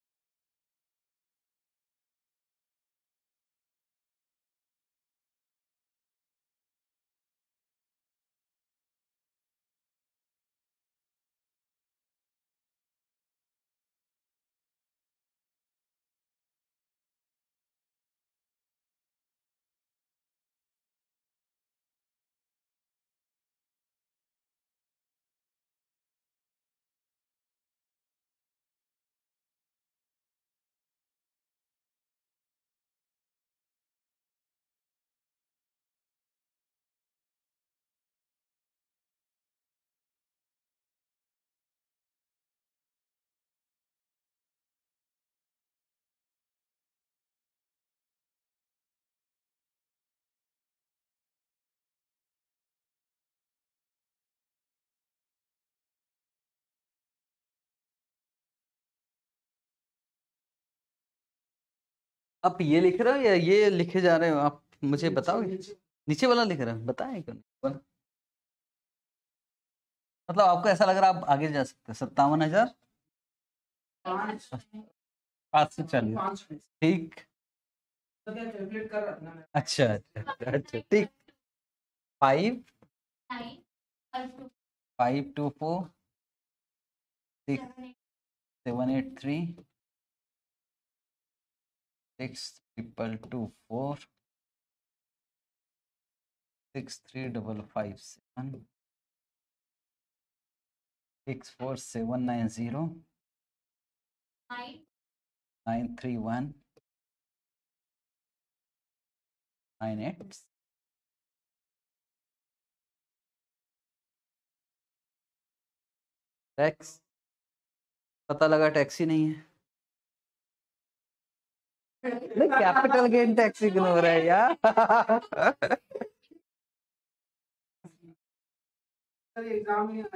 आप ये लिख रहे हो या ये लिखे जा रहे हो आप, मुझे बताओगे। नीचे वाला लिख रहे हो, बताएं क्यों नहीं। मतलब आपको ऐसा लग रहा है आप आगे जा सकते हैं, सत्तावन हजार पाँच सौ चालीस। ठीक, अच्छा अच्छा अच्छा ठीक। Five five two four six seven eight three six triple two four six three double five seven six four seven nine zero nine three one nine eight. Tax पता लगा टैक्स ही नहीं है। नहीं, कैपिटल गेन टैक्स इग्नोर है यार। Exam नहीं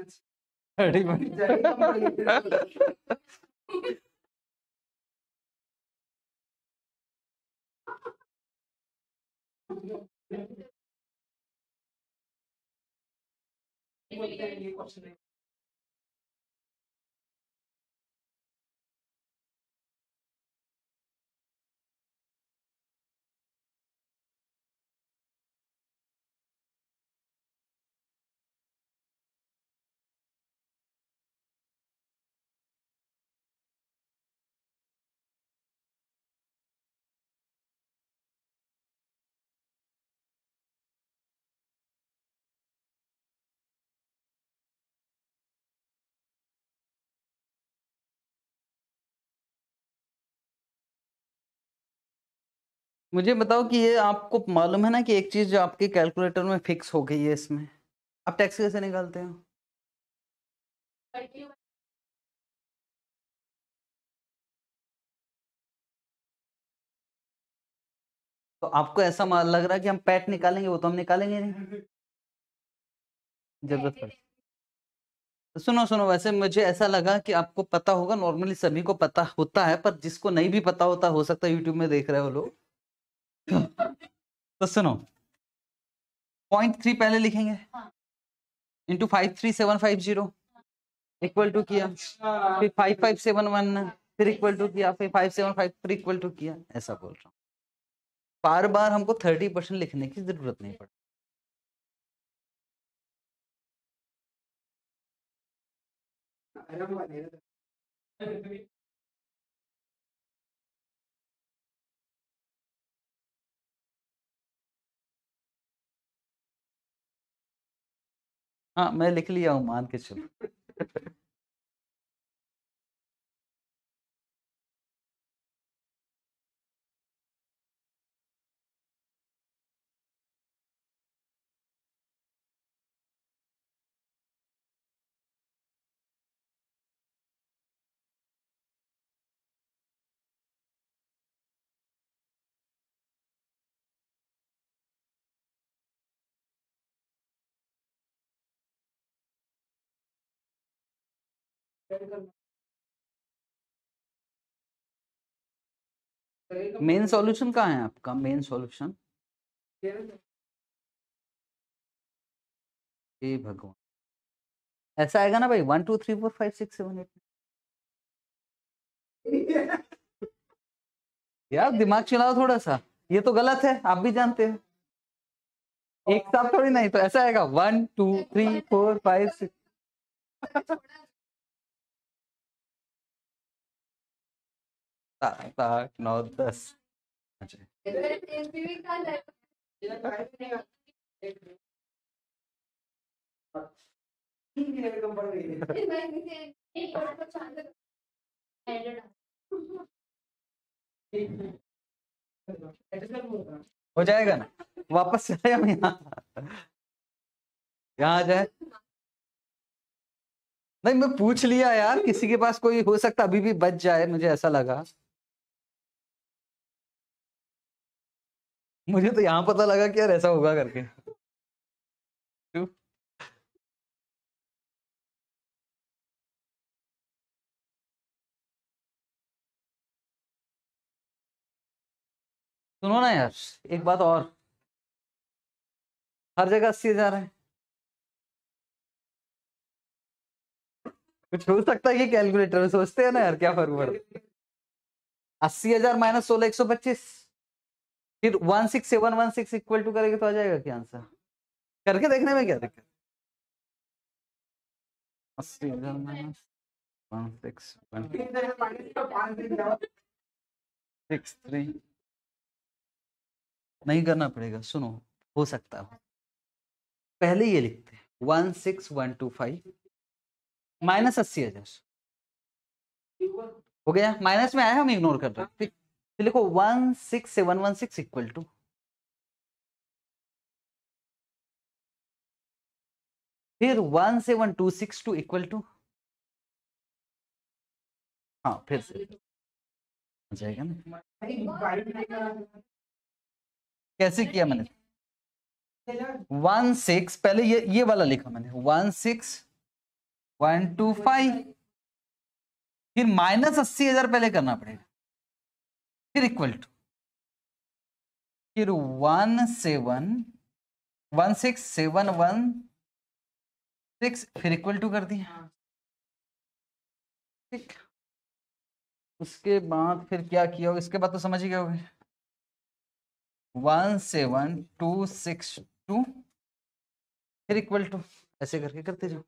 आना। मुझे बताओ कि ये आपको मालूम है ना कि एक चीज जो आपके कैलकुलेटर में फिक्स हो गई है, इसमें आप टैक्स कैसे निकालते हो। तो आपको ऐसा मान लग रहा है कि हम पैट निकालेंगे, वो तो हम निकालेंगे नहीं, जरूरत पड़े। तो सुनो सुनो, वैसे मुझे ऐसा लगा कि आपको पता होगा, नॉर्मली सभी को पता होता है, पर जिसको नहीं भी पता होता, हो सकता है यूट्यूब में देख रहे हो लोग। तो सुनो, पॉइंट थ्री पहले लिखेंगे into five three seven five zero equal to किया, फिर फाइव फाइव सेवन वन फिर इक्वल टू किया, फिर फाइव सेवन फाइव फिर इक्वल टू किया। ऐसा बोल रहा हूँ, बार बार हमको थर्टी परसेंट लिखने की जरूरत नहीं पड़ती। हाँ मैं लिख लिया हूँ, मान के चलो। मेन सॉल्यूशन कहाँ है आपका? मेन सॉल्यूशन, हे भगवान, ऐसा आएगा ना भाई, one two three four five six seven eight. यार दिमाग चलाओ थोड़ा सा, ये तो गलत है, आप भी जानते हैं। एक साथ थोड़ी, नहीं तो ऐसा आएगा one two three four five six. सात आठ नौ दस। हो जाएगा ना, वापस चले हम यहाँ, यहाँ जाए। नहीं मैं पूछ लिया यार, किसी के पास कोई हो सकता अभी भी बच जाए, मुझे ऐसा लगा। मुझे तो यहाँ पता लगा कि यार ऐसा होगा करके। क्यों? सुनो ना यार, एक बात और, हर जगह अस्सी हजार है, कुछ हो सकता है कि कैलकुलेटर में सोचते हैं ना यार, क्या फर्क पड़ता। अस्सी हजार माइनस सोलह एक सौ पच्चीस, फिर one six seven one six equal to करेंगे तो आ जाएगा क्या आंसर? करके देखने में क्या दिक्कत? अस्सी हजार minus one six one six three, नहीं करना पड़ेगा, सुनो, हो सकता है। पहले ये लिखते हैं one six one two five minus अस्सी हजार, हो गया, माइनस में आया, हम इग्नोर कर रहे हैं, ठीक। तो लिखो one six seven one six equal to, फिर one seven two six two equal to, हाँ फिर से हो जाएगा ना। कैसे किया मैंने? वन सिक्स, पहले ये ये वाला लिखा मैंने, one six one two five, फिर माइनस अस्सी हजार पहले करना पड़ेगा, फिर इक्वल टू, फिर one seven one six seven one six, फिर इक्वल टू कर दिया, ठीक। उसके बाद फिर क्या किया होगा, इसके बाद तो समझ ही गए होगे, one seven two six two, फिर इक्वल टू, ऐसे करके करते जाओ।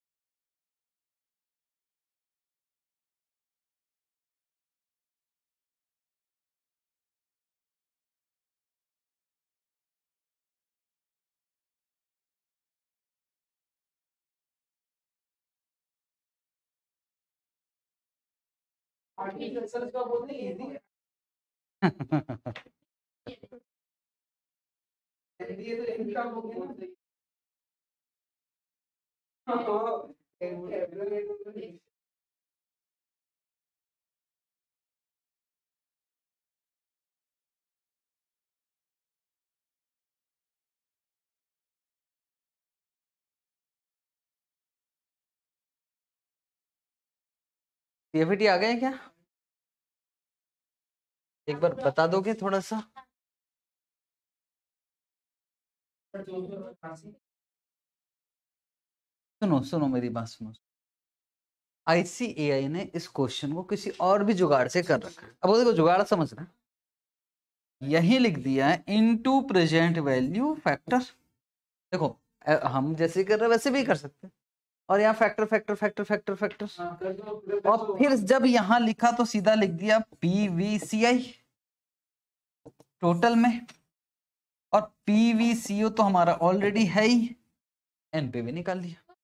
सीएफटी आ गए क्या? एक बार बता दोगे थोड़ा सा? सुनो सुनो मेरी बात सुनो, आईसीएआई ने इस क्वेश्चन को किसी और भी जुगाड़ से कर रखा है। अब देखो जुगाड़ समझना, यही लिख दिया है इनटू प्रेजेंट वैल्यू फैक्टर। देखो हम जैसे कर रहे हैं वैसे भी कर सकते हैं, और यहाँ factor factor factor factor factor, और फिर जब यहाँ लिखा तो सीधा लिख दिया पीवीसीआई टोटल में, और पीवीसीओ तो हमारा ऑलरेडी है ही, एनपीवी निकाल लिया।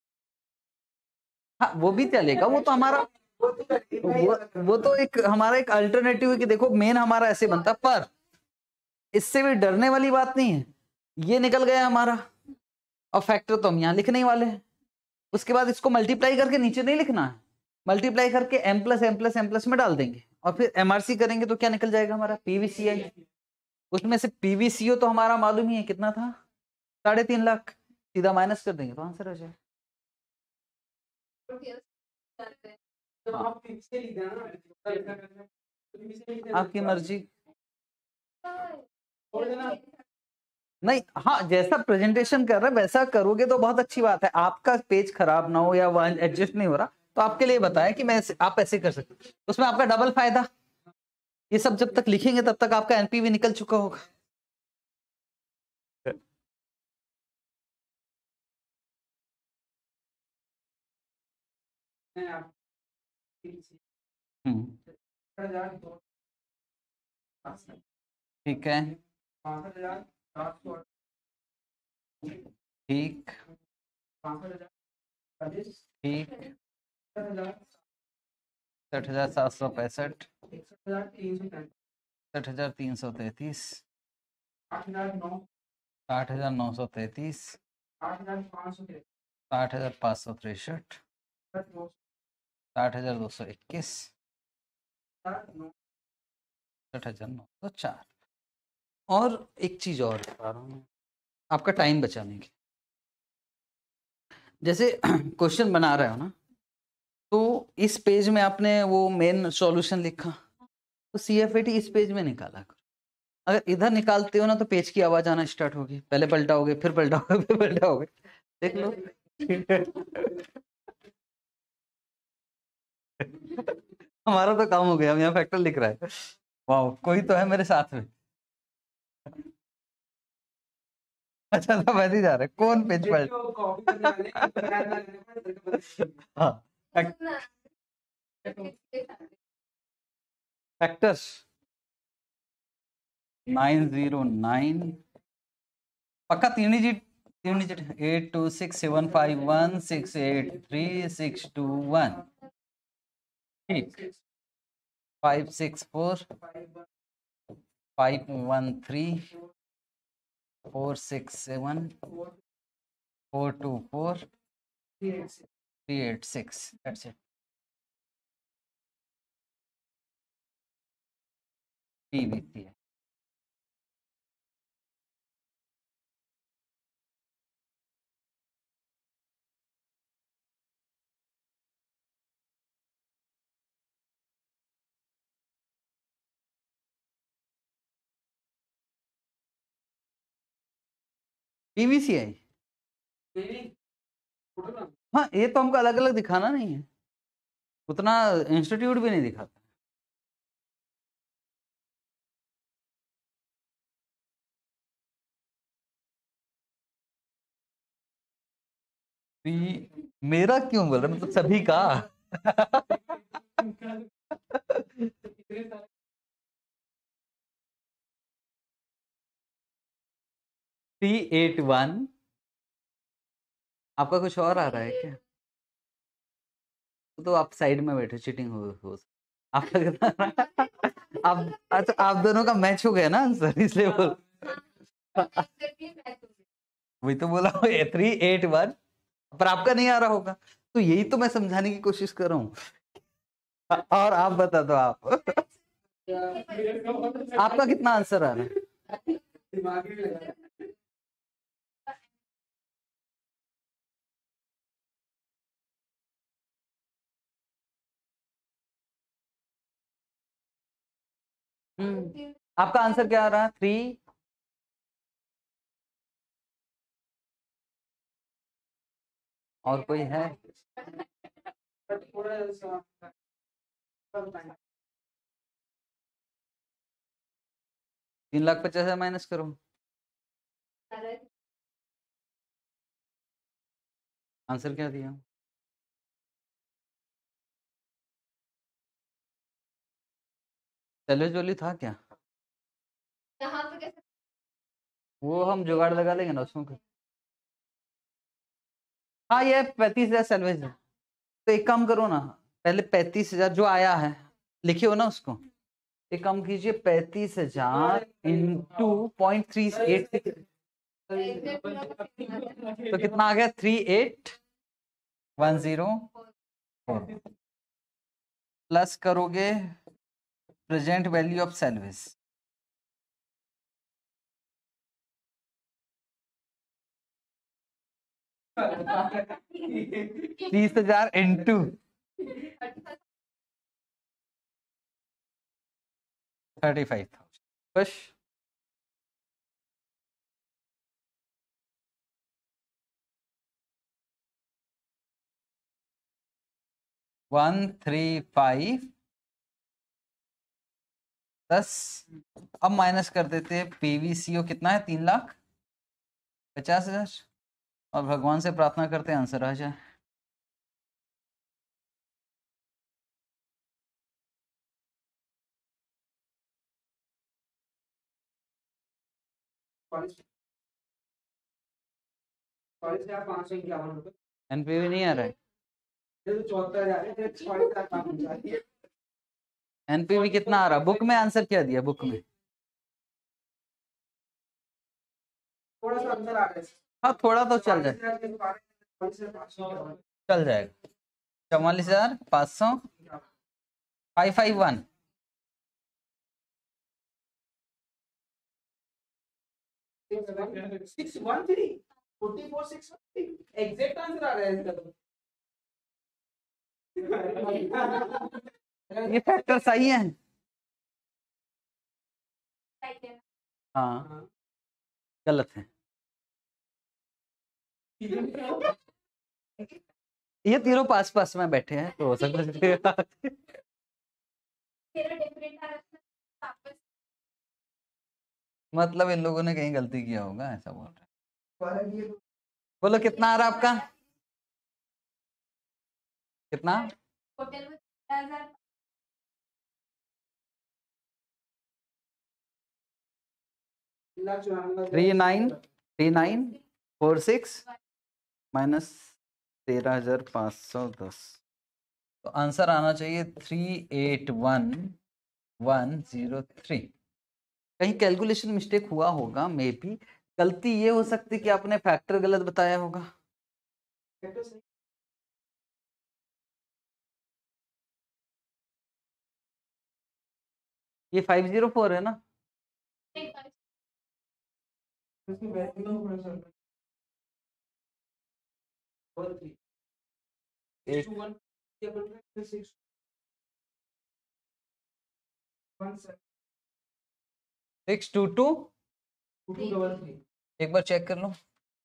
हाँ वो भी चलेगा, वो तो हमारा वो, वो तो एक हमारा एक अल्टरनेटिव है कि देखो मेन हमारा ऐसे बनता, पर इससे भी डरने वाली बात नहीं है, ये निकल गया हमारा और फैक्टर तो हम यहाँ लिखने ही वाले हैं। उसके बाद इसको मल्टीप्लाई करके नीचे नहीं लिखना है, मल्टीप्लाई करके m plus M plus M plus में डाल देंगे और फिर एमआरसी करेंगे तो क्या निकल जाएगा हमारा पीवीसीआई। उसमें से पीवीसीओ तो हमारा मालूम ही है कितना था, साढ़े तीन लाख, सीधा माइनस कर देंगे तो आंसर आ जाएगा। आपकी मर्जी। नहीं हाँ, जैसा प्रेजेंटेशन कर रहे हैं वैसा करोगे तो बहुत अच्छी बात है, आपका पेज खराब ना हो या वन एडजस्ट नहीं हो रहा तो आपके लिए बताया कि मैं आप ऐसे कर सकते, उसमें आपका डबल फायदा, ये सब जब तक लिखेंगे तब तक आपका एनपीवी निकल चुका होगा। ठीक है, ठीक ठीक, सठ हजार सात सौ पैंसठ, सठ हजार तीन सौ तैतीस, साठ हजार नौ सौ तैतीस, साठ हजार पाँच सौ तिरसठ, साठ हजार दो सौ इक्कीस, साठ हजार नौ सौ चार। और एक चीज और बता रहा हूँ आपका टाइम बचाने की, जैसे क्वेश्चन बना रहे हो ना तो इस पेज में आपने वो मेन सॉल्यूशन लिखा तो सीएफएटी इस पेज में निकाला करो, अगर इधर निकालते हो ना तो पेज की आवाज आना स्टार्ट होगी, पहले पलटाओगे फिर पलटाओगे फिर पलटाओगे, देख लो। हमारा तो काम हो गया, हम यहाँ फैक्टर लिख रहा है, वाह कोई तो है मेरे साथ में। अच्छा सब ऐसे ही जा रहा है, कौन पेज पलट। हाँ फैक्टर्स नाइन जीरो नाइन, पक्का तीन डिजिट, तीन digit eight two six seven five one six eight three six two one, ठीक, five six four five one three four six seven four two four three eight six, that's it. PVC है। PVC है, हाँ ये तो हमको अलग अलग दिखाना नहीं है, उतना इंस्टीट्यूट भी नहीं दिखाता। मेरा क्यों बोल रहा, मतलब सभी का। थ्री एट वन, आपका कुछ और आ रहा है क्या? तो आप साइड में बैठे, चीटिंग हो, हो आपका कितना आप, अच्छा आप दोनों का मैच हो गया ना आंसर, इसलिए बोल। वही तो बोला थ्री एट वन, पर आपका नहीं आ रहा होगा, तो यही तो मैं समझाने की कोशिश कर रहा हूँ। और आप बता दो आप आपका कितना आंसर आ रहा है? हम्म, आपका आंसर क्या आ रहा है? थ्री, और कोई है? तीन लाख पचास हजार माइनस करो, आंसर क्या दिया? चलो जोली था क्या? वो हम जुगाड़ लगा लेंगे ना उसमें। हाँ ये पैंतीस हजार सैलवेज है। तो एक काम करो ना, पहले पैंतीस हजार जो आया है लिखे हो ना उसको, एक काम कीजिए, पैंतीस हजार into point three eight six, तो कितना आ गया, three eight one zero plus करोगे प्रेजेंट वैल्यू ऑफ सर्विस, तीस हजार इंटू थर्टी फाइव थाउजेंड खुश। वन थ्री फाइव दस, अब माइनस कर देते हैं पीवीसीओ कितना है, तीन लाख पचास हजार, और भगवान से प्रार्थना करते हैं आंसर आ जाए। एनपीवी नहीं आ रहा है, एनपीवी कितना आ रहा, बुक में आंसर क्या दिया, बुक में थोड़ा सा अंदर आ रहा है, हाँ थोड़ा तो चल जाए, चल जाएगा, चौवालीस हजार पाँच सौ five five one, six one three forty four six exact answer आ रहा है इसका तो। ये फैक्टर सही है, हाँ गलत है, ये तीनों पास पास में बैठे हैं तो हो सकता है मतलब इन लोगों ने कहीं गलती किया होगा, ऐसा बोल रहे। बोलो कितना आ रहा आपका, कितना, three nine three nine four six minus तेरह हजार पाँच सौ दस, तो आंसर आना चाहिए three eight one one zero three. कहीं कैलकुलेशन मिस्टेक हुआ होगा, मे बी गलती ये हो सकती कि आपने फैक्टर गलत बताया होगा। ये फाइव जीरो फोर है ना, सिक्स टू टू एक बार चेक कर लो,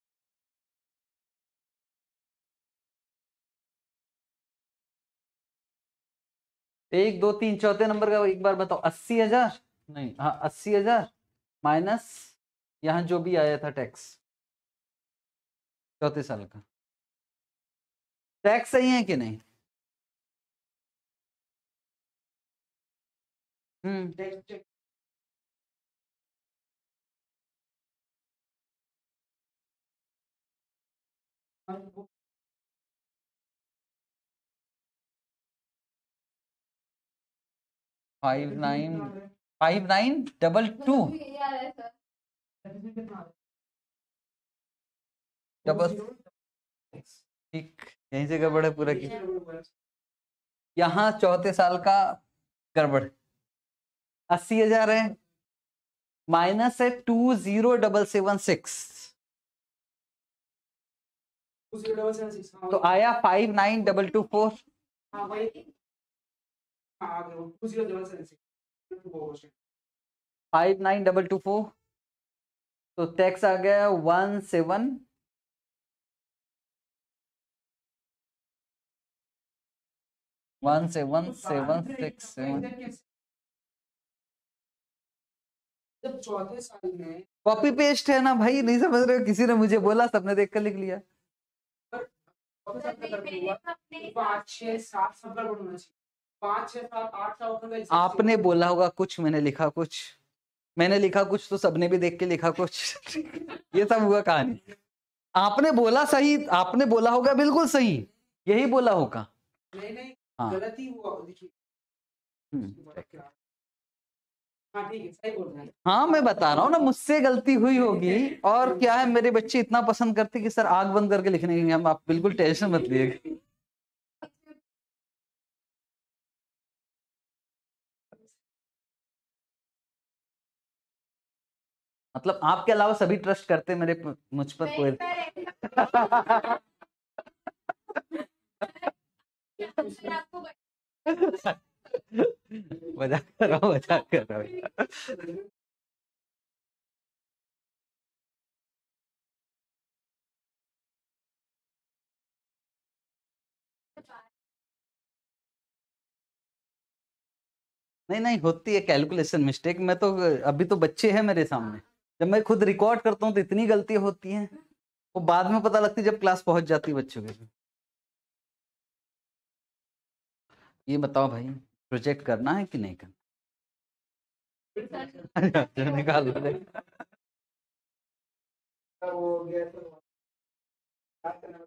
एक दो तीन चौथे नंबर का एक बार बताओ, अस्सी हजार नहीं, हाँ अस्सी हजार माइनस यहाँ जो भी आया था टैक्स, चौथे साल का टैक्स सही है कि नहीं, hmm five nine five nine double two double, ठीक यहीं से गड़बड़ है पूरा की, यहाँ चौथे साल का गड़बड़, अस्सी हजार है माइनस है two zero double seven six, तो आया five nine double two four, five nine double two four, तो टैक्स आ गया one seven one seven seven six seven, जब चौथे साल में कॉपी पेस्ट है ना भाई, नहीं समझ रहे हो, किसी ने मुझे बोला, सबने देख कर लिख लिया, आपने बोला होगा कुछ, मैंने लिखा कुछ, मैंने लिखा कुछ तो सबने भी देख के लिखा कुछ ये सब हुआ कहानी, आपने बोला सही, आपने बोला होगा बिल्कुल सही, यही बोला होगा, नहीं नहीं हाँ गलत ही हुआ देखिए। हम्म, हाँ ठीक है सही बोल रहे हैं। हाँ मैं बता रहा हूँ ना, मुझसे गलती हुई होगी। और क्या है, मेरे बच्चे इतना पसंद करते कि सर आग बंद करके लिखने के लिए, हम आप बिल्कुल टेंशन मत लीजिएगा। मतलब आपके अलावा सभी ट्रस्ट करते मेरे मुझ पर कोई मजाक कर रहा हूँ, मजाक कर रहा हूँ। नहीं नहीं, होती है कैलकुलेशन मिस्टेक। मैं तो अभी तो बच्चे हैं मेरे सामने, जब मैं खुद रिकॉर्ड करता हूँ तो इतनी गलतियां होती हैं, वो बाद में पता लगती है जब क्लास पहुंच जाती है बच्चों के। ये बताओ भाई, प्रोजेक्ट करना है कि नहीं करना? अच्छा, निकाल लो। वो गया तो बात करना।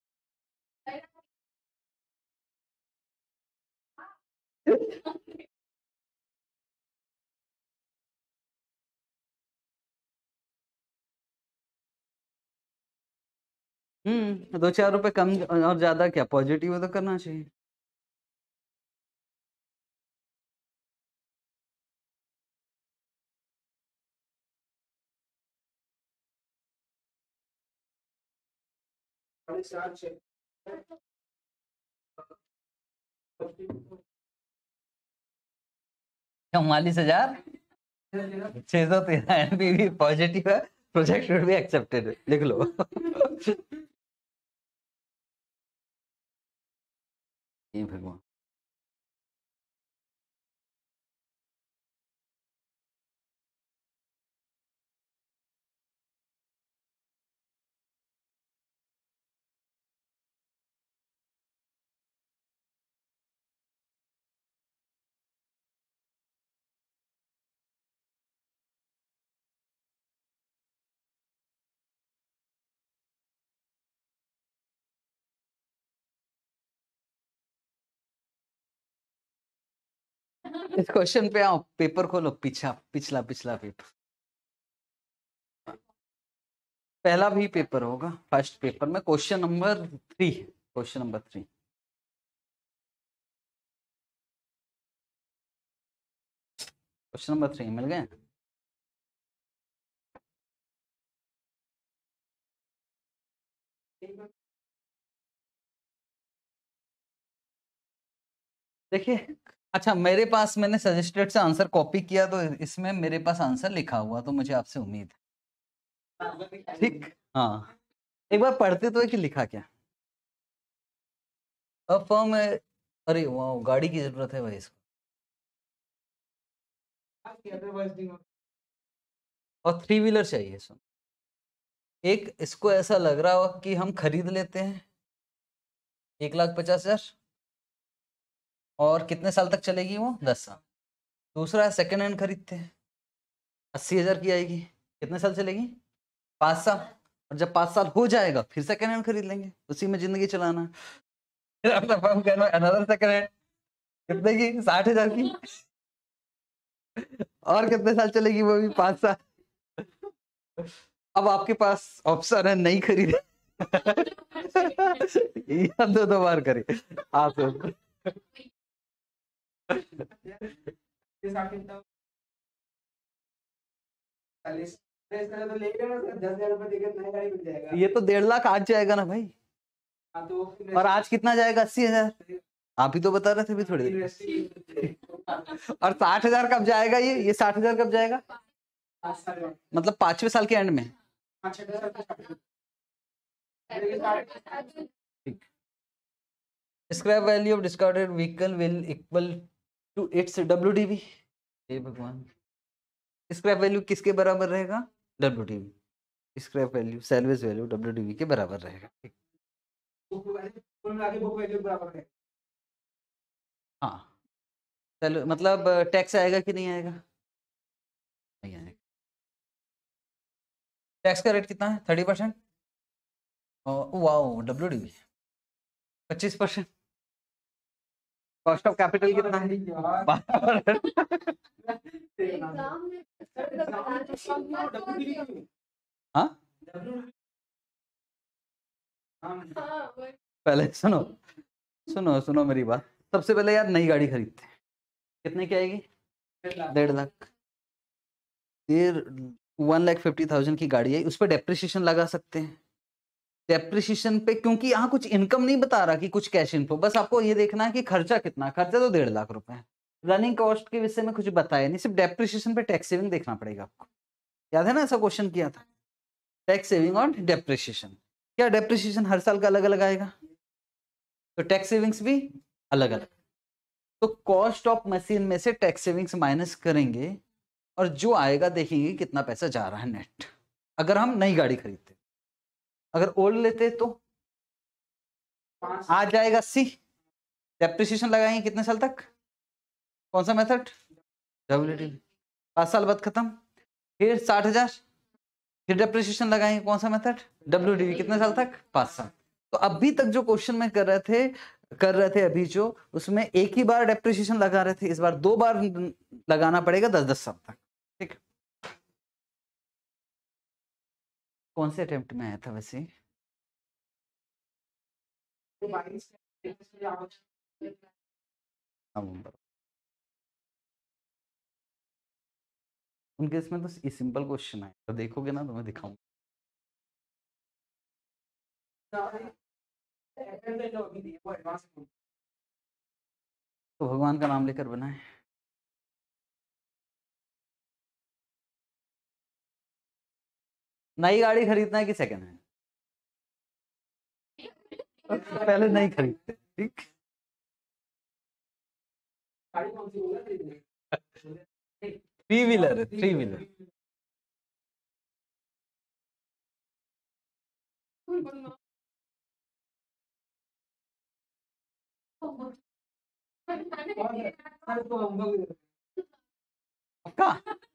हम्म, दो चार रुपए कम और ज्यादा क्या, पॉजिटिव है तो करना चाहिए। साढ़े चार छः चौवालीस हजार छह सौ तेरह एनपीवी पॉजिटिव है, प्रोजेक्ट शुड बी एक्सेप्टेड, लिख लो। ये भगवान, इस क्वेश्चन पे आओ, पेपर खोलो, पीछा पिछला पिछला पेपर, पहला भी पेपर होगा फर्स्ट पेपर में, question number three, question number three. Question number three मिल गए? देखिए, अच्छा मेरे पास, मैंने सजेस्टेड से आंसर कॉपी किया तो इसमें मेरे पास आंसर लिखा हुआ, तो मुझे आपसे उम्मीद है, ठीक। हाँ, एक बार पढ़ते तो है कि लिखा क्या। अब फॉर्म है, अरे वाह, गाड़ी की जरूरत है भाई इसको, और थ्री व्हीलर चाहिए। सुन, एक इसको ऐसा लग रहा हो कि हम खरीद लेते हैं एक लाख पचास हजार, और कितने साल तक चलेगी वो, दस साल। दूसरा सेकंड हैंड खरीदते हैं, अस्सी हजार की आएगी, कितने साल चलेगी, पाँच साल। और जब पाँच साल हो जाएगा फिर सेकंड हैंड खरीद लेंगे, उसी में जिंदगी चलाना है। फिर अपना फर्म कहना अनदर सेकंड हैंड, कितने की, साठ हजार की, और कितने साल चलेगी वो भी, पाँच साल। अब आपके पास ऑप्शन है, नहीं खरीदे या दो दो बार करे, आप सोच। ये तो डेढ़ लाख आज जाएगा ना भाई, और आज कितना जाएगा, अस्सी हजार। आप ही तो बता रहे थे अभी थोड़ी देर। और साठ हजार कब जाएगा, ये ये साठ हजार कब जाएगा, मतलब पांचवें साल के एंड में। Scrap value of discarded vehicle will equal to its WDV. हे भगवान, स्क्रैप वैल्यू किसके बराबर रहेगा, WDV. Scrap value, salvage value WDV के बराबर रहेगा। हाँ, चलो, मतलब टैक्स आएगा कि नहीं आएगा, नहीं आएगा। टैक्स का रेट कितना है, थर्टी परसेंट। वाओ, डब्ल्यूडीवी पच्चीस परसेंट। कॉस्ट ऑफ कैपिटल कितना है? हाँ पहले सुनो सुनो सुनो मेरी बात। सबसे पहले यार नई गाड़ी खरीदते हैं, कितने की आएगी? डेढ़ लाख। डेढ़ वन लाख फिफ्टी थाउजेंड की गाड़ी है, उस पर डेप्रिसिएशन लगा सकते हैं। डेप्रिसिएशन पे क्योंकि यहाँ कुछ इनकम नहीं बता रहा कि कुछ कैश इनफ्लो, बस आपको ये देखना है कि खर्चा कितना, खर्चा तो डेढ़ लाख रुपए है। रनिंग कॉस्ट के विषय में कुछ बताया नहीं, सिर्फ डेप्रिसिएशन पे टैक्स सेविंग देखना पड़ेगा आपको। याद है ना ऐसा क्वेश्चन किया था, टैक्स सेविंग और डेप्रिसिएशन। क्या डेप्रिसिएशन हर साल का अलग अलग आएगा, तो टैक्स सेविंग्स भी अलग अलग। तो कॉस्ट ऑफ मशीन में से टैक्स सेविंग्स माइनस करेंगे और जो आएगा देखेंगे कितना पैसा जा रहा है नेट, अगर हम नई गाड़ी खरीदते। अगर ओल्ड लेते तो आ जाएगा सी, डेप्रिसिएशन लगाएंगे कितने साल तक, कौन सा मेथड? डब्ल्यूटीवी, पांच साल बाद खत्म। फिर साठ हजार, फिर डेप्रिसिएशन लगाएंगे कौन सा मेथड? डब्ल्यूटीवी, कितने साल तक? पांच साल। तो अभी तक जो क्वेश्चन में कर रहे थे कर रहे थे अभी जो, उसमें एक ही बार डेप्रिसिएशन लगा रहे थे, इस बार दो बार लगाना पड़ेगा दस दस साल तक। ठीक, कौन से अटेम्प्ट में आया था वैसे? उनके इसमें तो सिंपल क्वेश्चन है, तो देखोगे ना तो मैं दिखाऊंगा। तो भगवान का नाम लेकर बनाए। नई गाड़ी खरीदना है कि सेकंड हैंड? पहले नहीं खरीदते, ठीक। Three wheeler, three wheeler. पक्का?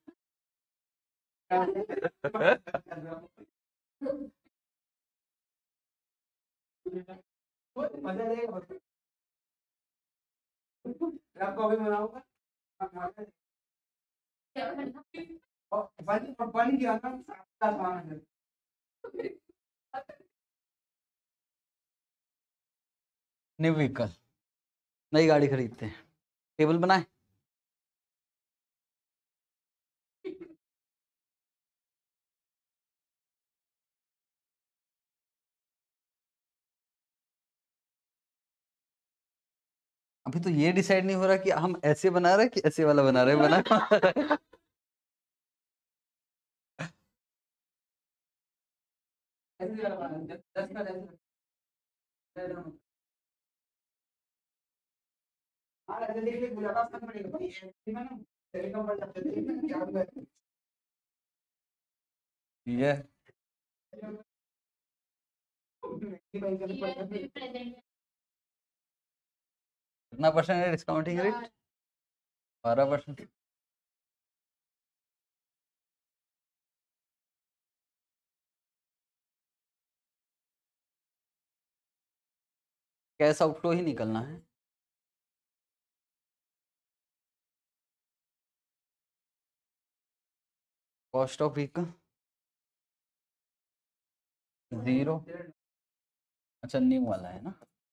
आपको अभी बनाऊंगा बन गया ना। न्यू व्हीकल, नई गाड़ी खरीदते हैं, टेबल बनाए। अभी तो ये डिसाइड नहीं हो रहा कि हम ऐसे बना रहे कि ऐसे वाला बना रहे बना ये कितना परसेंट है डिस्काउंटिंग रेट? बारह परसेंट। कैश आउटफ्लो ही निकलना है। कॉस्ट ऑफ व्हीकल जीरो, अच्छा न्यू वाला है ना,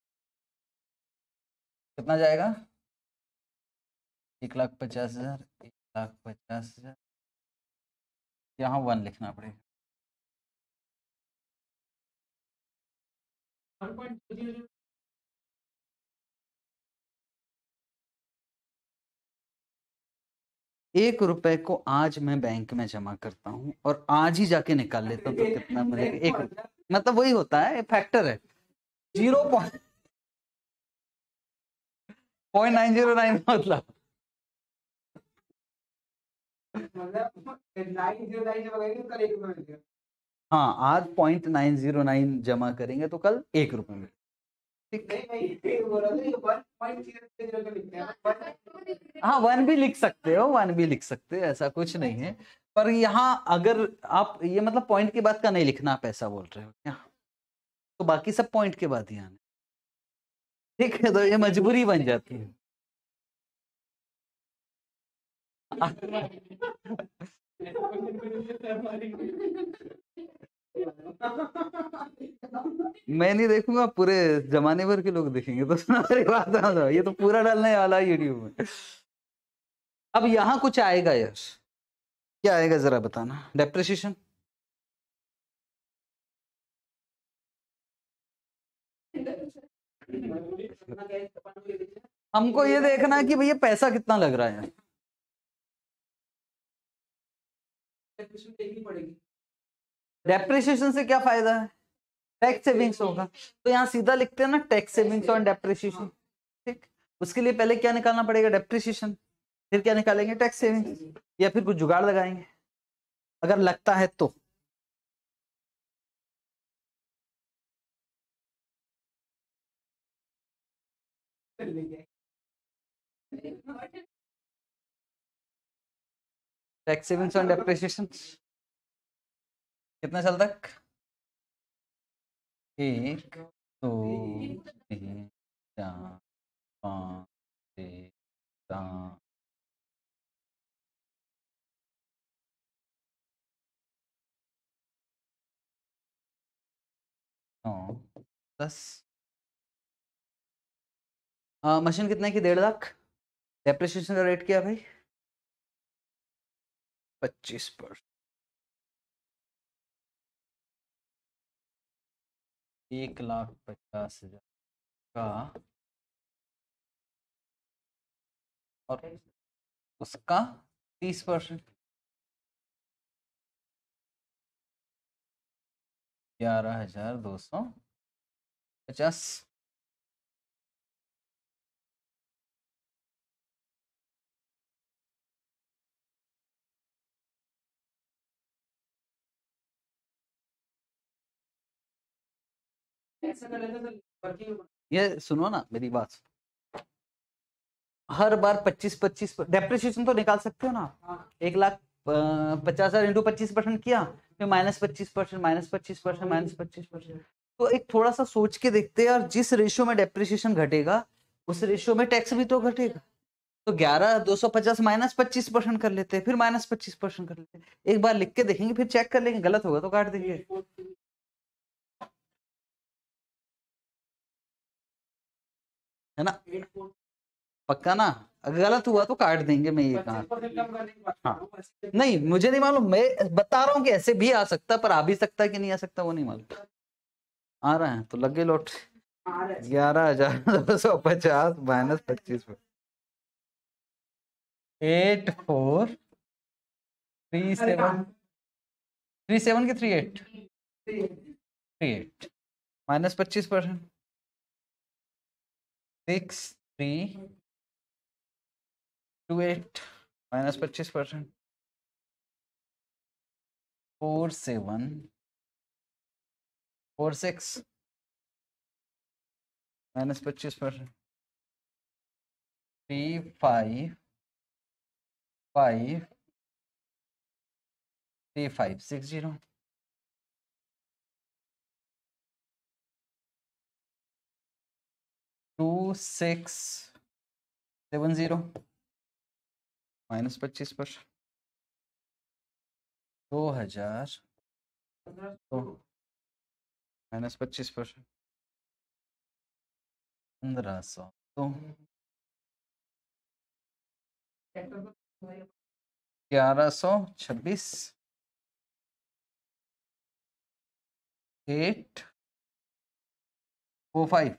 कितना जाएगा? एक लाख पचास हजार, एक लाख पचास हजार, यहाँ वन लिखना पड़ेगा। एक रुपए को आज मैं बैंक में जमा करता हूँ और आज ही जाके निकाल लेता हूँ, तो कितना मिलेगा? एक रुपया, मतलब वही होता है, फैक्टर है zero point point nine zero nine मतलब हाँ, आज पॉइंट नाइन जीरो नाइन जमा करेंगे तो कल एक रुपए में। ठीक, हाँ वन भी लिख सकते हो, वन भी लिख सकते हो, ऐसा कुछ नहीं है। पर यहाँ अगर आप ये मतलब पॉइंट के बाद का नहीं लिखना, आप ऐसा बोल रहे हो क्या? तो बाकी सब पॉइंट के बाद ही आने, ठीक है, तो ये मजबूरी बन जाती है। मैं नहीं देखूंगा, पूरे जमाने भर के लोग देखेंगे तो सुना मेरी बात है, ये तो पूरा डालने वाला है यूट्यूब में। अब यहाँ कुछ आएगा यार, क्या आएगा जरा बताना। डेप्रिसिएशन हमको ये देखना है कि भैया पैसा कितना लग रहा है। डेप्रिसिएशन से क्या फायदा है, टैक्स सेविंग्स होगा, तो यहाँ सीधा लिखते हैं ना टैक्स सेविंग्स ऑन डेप्रिसिएशन। ठीक, उसके लिए पहले क्या निकालना पड़ेगा, डेप्रिसिएशन, फिर क्या निकालेंगे, टैक्स सेविंग्स, या फिर कुछ जुगाड़ लगाएंगे अगर लगता है तो। टैक्स सेविंग्स ऑन डेप्रिसिएशन कितना साल तक, एक दो तीन चार पाँच छः सात नौ दस। मशीन कितने की, डेढ़ लाख। डेप्रिसिएशन का रेट क्या है भाई, पच्चीस परसेंट। एक लाख पचास हजार का, और उसका तीस परसेंट, ग्यारह हजार दो सौ पचास। ये सुनो ना मेरी बात, हर बार पच्चीस पच्चीस डेप्रिसिएशन तो निकाल सकते हो ना आप। एक लाख पचास हजार इंटू पच्चीस परसेंट किया, फिर माइनस पच्चीस परसेंट माइनस पच्चीस परसेंट माइनस पच्चीस परसेंट। तो एक थोड़ा सा सोच के देखते हैं यार, जिस रेशियो में डेप्रिसिएशन घटेगा उस रेशियो में टैक्स भी तो घटेगा। तो ग्यारह दो सौ पचास माइनस पच्चीस परसेंट कर लेते हैं, फिर माइनस पच्चीस परसेंट कर लेते हैं। एक बार लिख के देखेंगे, फिर चेक कर लेंगे, गलत होगा तो काट देंगे। है ना, पक्का ना, अगर गलत हुआ तो काट देंगे, मैं ये कहा। हाँ नहीं, मुझे नहीं मालूम, मैं बता रहा हूँ कि ऐसे भी आ सकता, पर आ भी सकता है कि नहीं आ सकता वो नहीं मालूम। आ रहा है तो लगे लौट, ग्यारह हजार दो सौ पचास माइनस पच्चीस, eight four three seven, three seven की three eight, three eight minus पच्चीस percent, six three two eight minus पच्चीस percent, four seven four six minus पच्चीस percent, three five five three five six zero, two six seven zero minus पच्चीस percent, दो हजार तो minus पच्चीस percent, पंद्रह सौ तो ग्यारह सौ छब्बीस, एट फोर फाइव।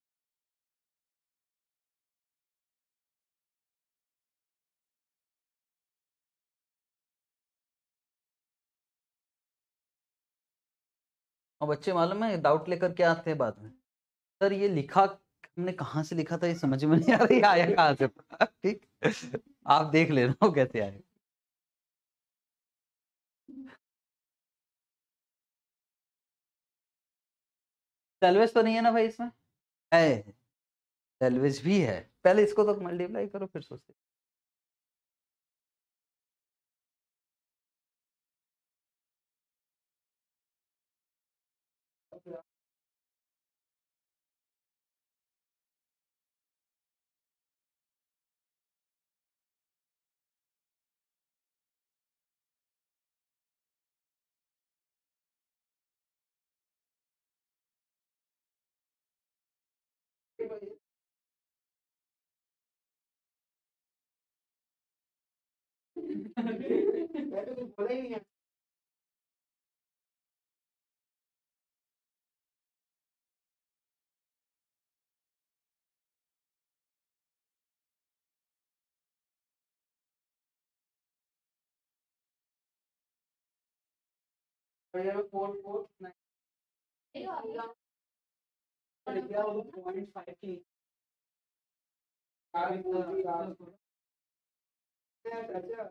और बच्चे मालूम है डाउट लेकर के आते हैं बाद में, सर ये लिखा हमने कहाँ से लिखा था, ये समझ में नहीं आ रही, आया कहाँ से। ठीक, आप देख लेना वो कैसे आए। सेल्वेज तो नहीं है ना भाई इसमें, है सेल्वेज भी है, पहले इसको तो मल्टीप्लाई करो फिर सोचते। मैं तो कुछ बोला ही नहीं है। तो ये फोर फोर नाइन लिखा वो पॉइंट फाइव की कार की कार अच्छा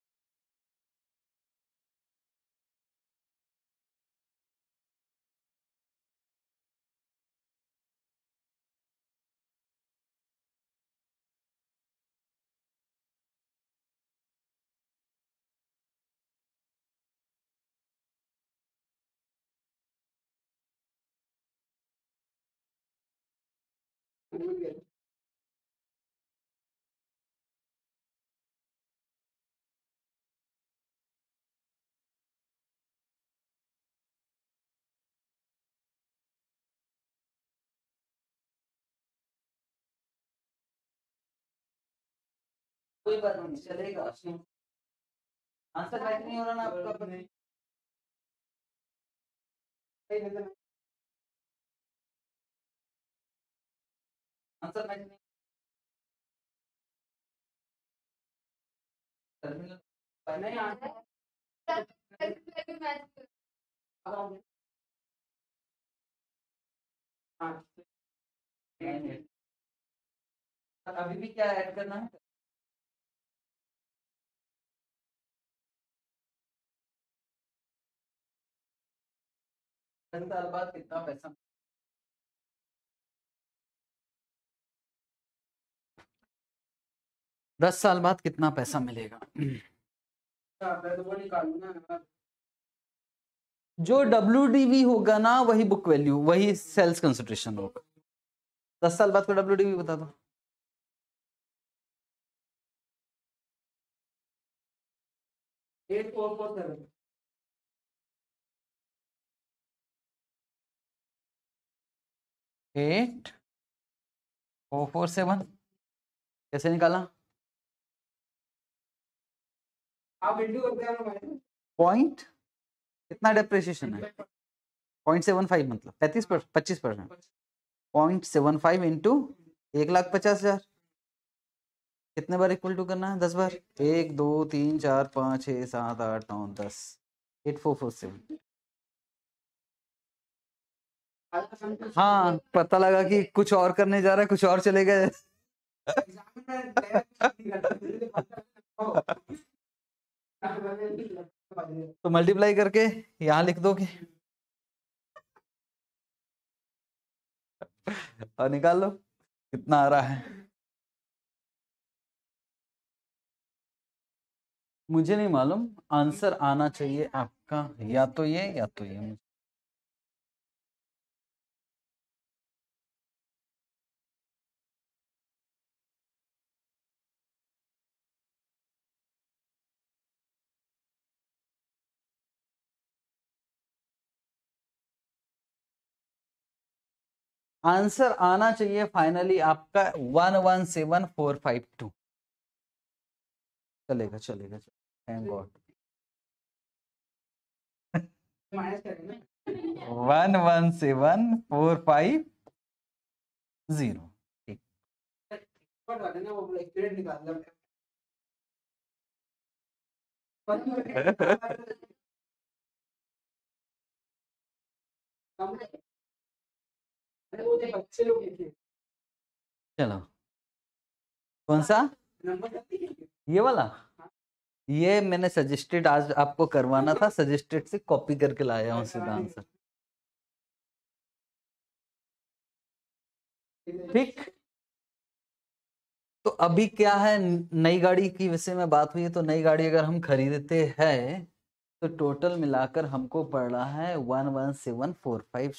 कोई बात नहीं, चलेगा। आंसर मैच नहीं हो रहा ना आपका? नहीं आंसर मैच नहीं टर्मिनल नहीं आंसर अभी भी क्या ऐड करना है? दस साल बाद कितना पैसा? दस साल बाद कितना पैसा मिलेगा? तो वो निकालूंगा ना जो डब्ल्यू डी वी होगा ना, वही बुक वैल्यू, वही सेल्स कंसिडरेशन होगा। दस साल बाद का डब्ल्यू डी वी बता दो। Eight four four seven eight four four seven कैसे निकाला? आप इंटू करते हैं भाई पॉइंट कितना डेप्रिसिएशन है? पॉइंट सेवन फाइव मतलब पैंतीस पर पच्चीस percent. Point seven five into एक लाख पचास हजार कितने बार इक्वल टू करना है? दस बार। एक दो तीन चार पाँच छः सात आठ नौ दस। Eight four four seven. हाँ, पता लगा कि कुछ और करने जा रहा है, कुछ और चले गए। तो मल्टीप्लाई करके यहाँ लिख दोगे और निकाल लो कितना आ रहा है। मुझे नहीं मालूम, आंसर आना चाहिए आपका या तो ये या तो ये। आंसर आना चाहिए फाइनली आपका one one seven four five two. चलेगा चलेगा thank God. One one seven four five zero. ठीक चलो कौन सा? ये वाला? ये मैंने सजेस्टेड आज आपको करवाना था, सजेस्टेड से कॉपी करके लाया हूँ सीधा आंसर। ठीक, तो अभी क्या है, नई गाड़ी की विषय में बात हुई है, तो नई गाड़ी अगर हम खरीदते हैं तो टोटल मिलाकर हमको पड़ रहा है one one seven four five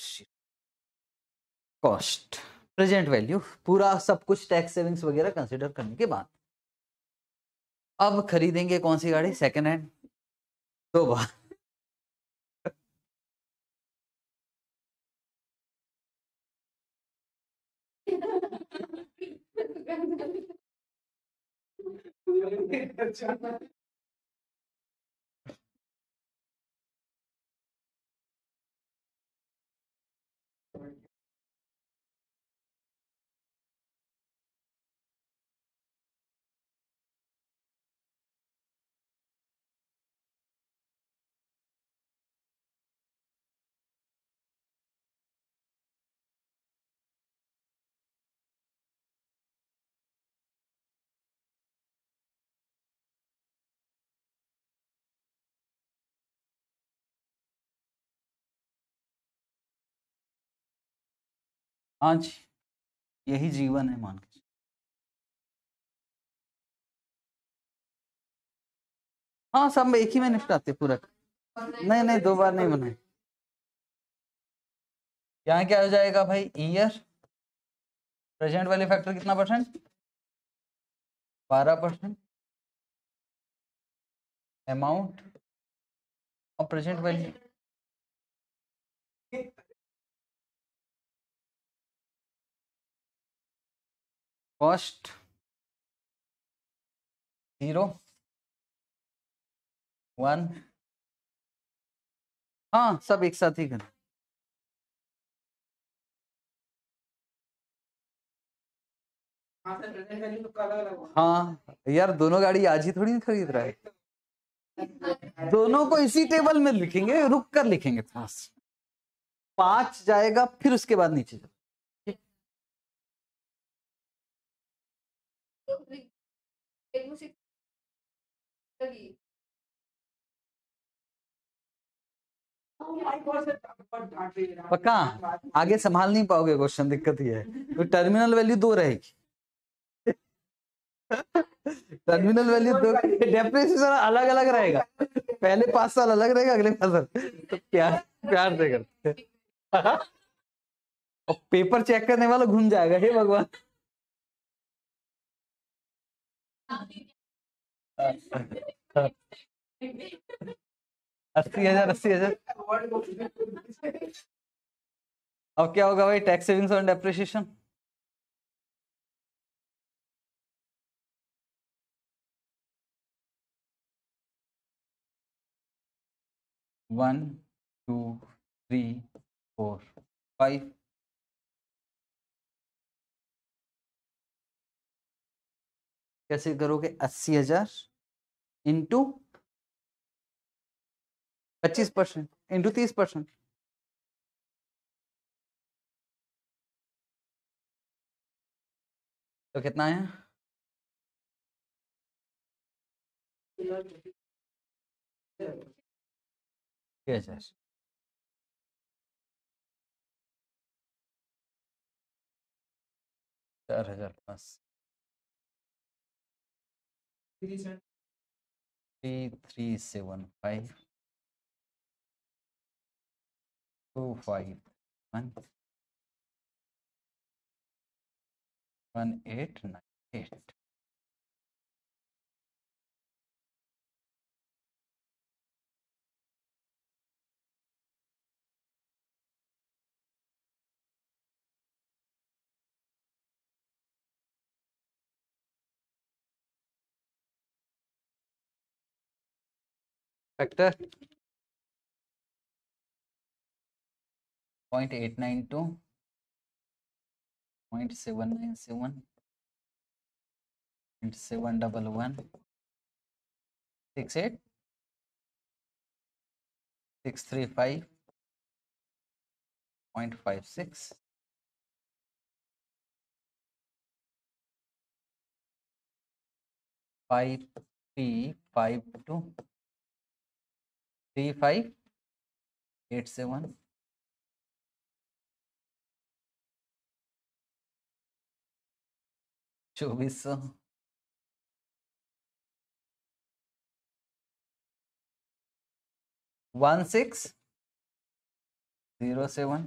cost present value, पूरा सब कुछ टैक्स सेविंग्स वगैरह कंसिडर करने के बाद। अब खरीदेंगे कौन सी गाड़ी? Second hand. तो बात हाँ जी, यही जीवन है मान के। हाँ सब एक ही में निपटाते पूरा। नहीं नहीं दो बार नहीं बनाए। यहाँ क्या हो जाएगा भाई, ईयर, प्रेजेंट वैल्यू फैक्टर कितना परसेंट, बारह परसेंट, अमाउंट और present value, cost zero one, हाँ सब एक साथ ही करें। हाँ यार दोनों गाड़ी आज ही थोड़ी ना खरीद रहा है, दोनों को इसी टेबल में लिखेंगे, रुक कर लिखेंगे थोड़ा सा। पांच जाएगा फिर उसके बाद नीचे जाओ। पक्का आगे संभाल नहीं पाओगे क्वेश्चन, दिक्कत ही है। तो टर्मिनल वैल्यू दो रहेगी, टर्मिनल वैल्यू दो, डेप्रिसिएशन अलग अलग रहेगा, पहले पांच साल अलग रहेगा, अगले पांच साल तो प्यार प्यार से करते। और पेपर चेक करने वाला घूम जाएगा, हे भगवान। अस्सी हजार अस्सी हजार अब क्या होगा भाई, tax savings on depreciation, one two three four five, कैसे करोगे, अस्सी हजार इंटू पच्चीस परसेंट इंटू तीस परसेंट, तो कितना है, छह हजार, चार हजार plus three three seven five two five one one eight nine eight. Factor point eight nine two, point seven nine seven, point seven double one, six eight six three five, point five six, five three five two, three five eight seven, चौबीस सौ, one six zero seven,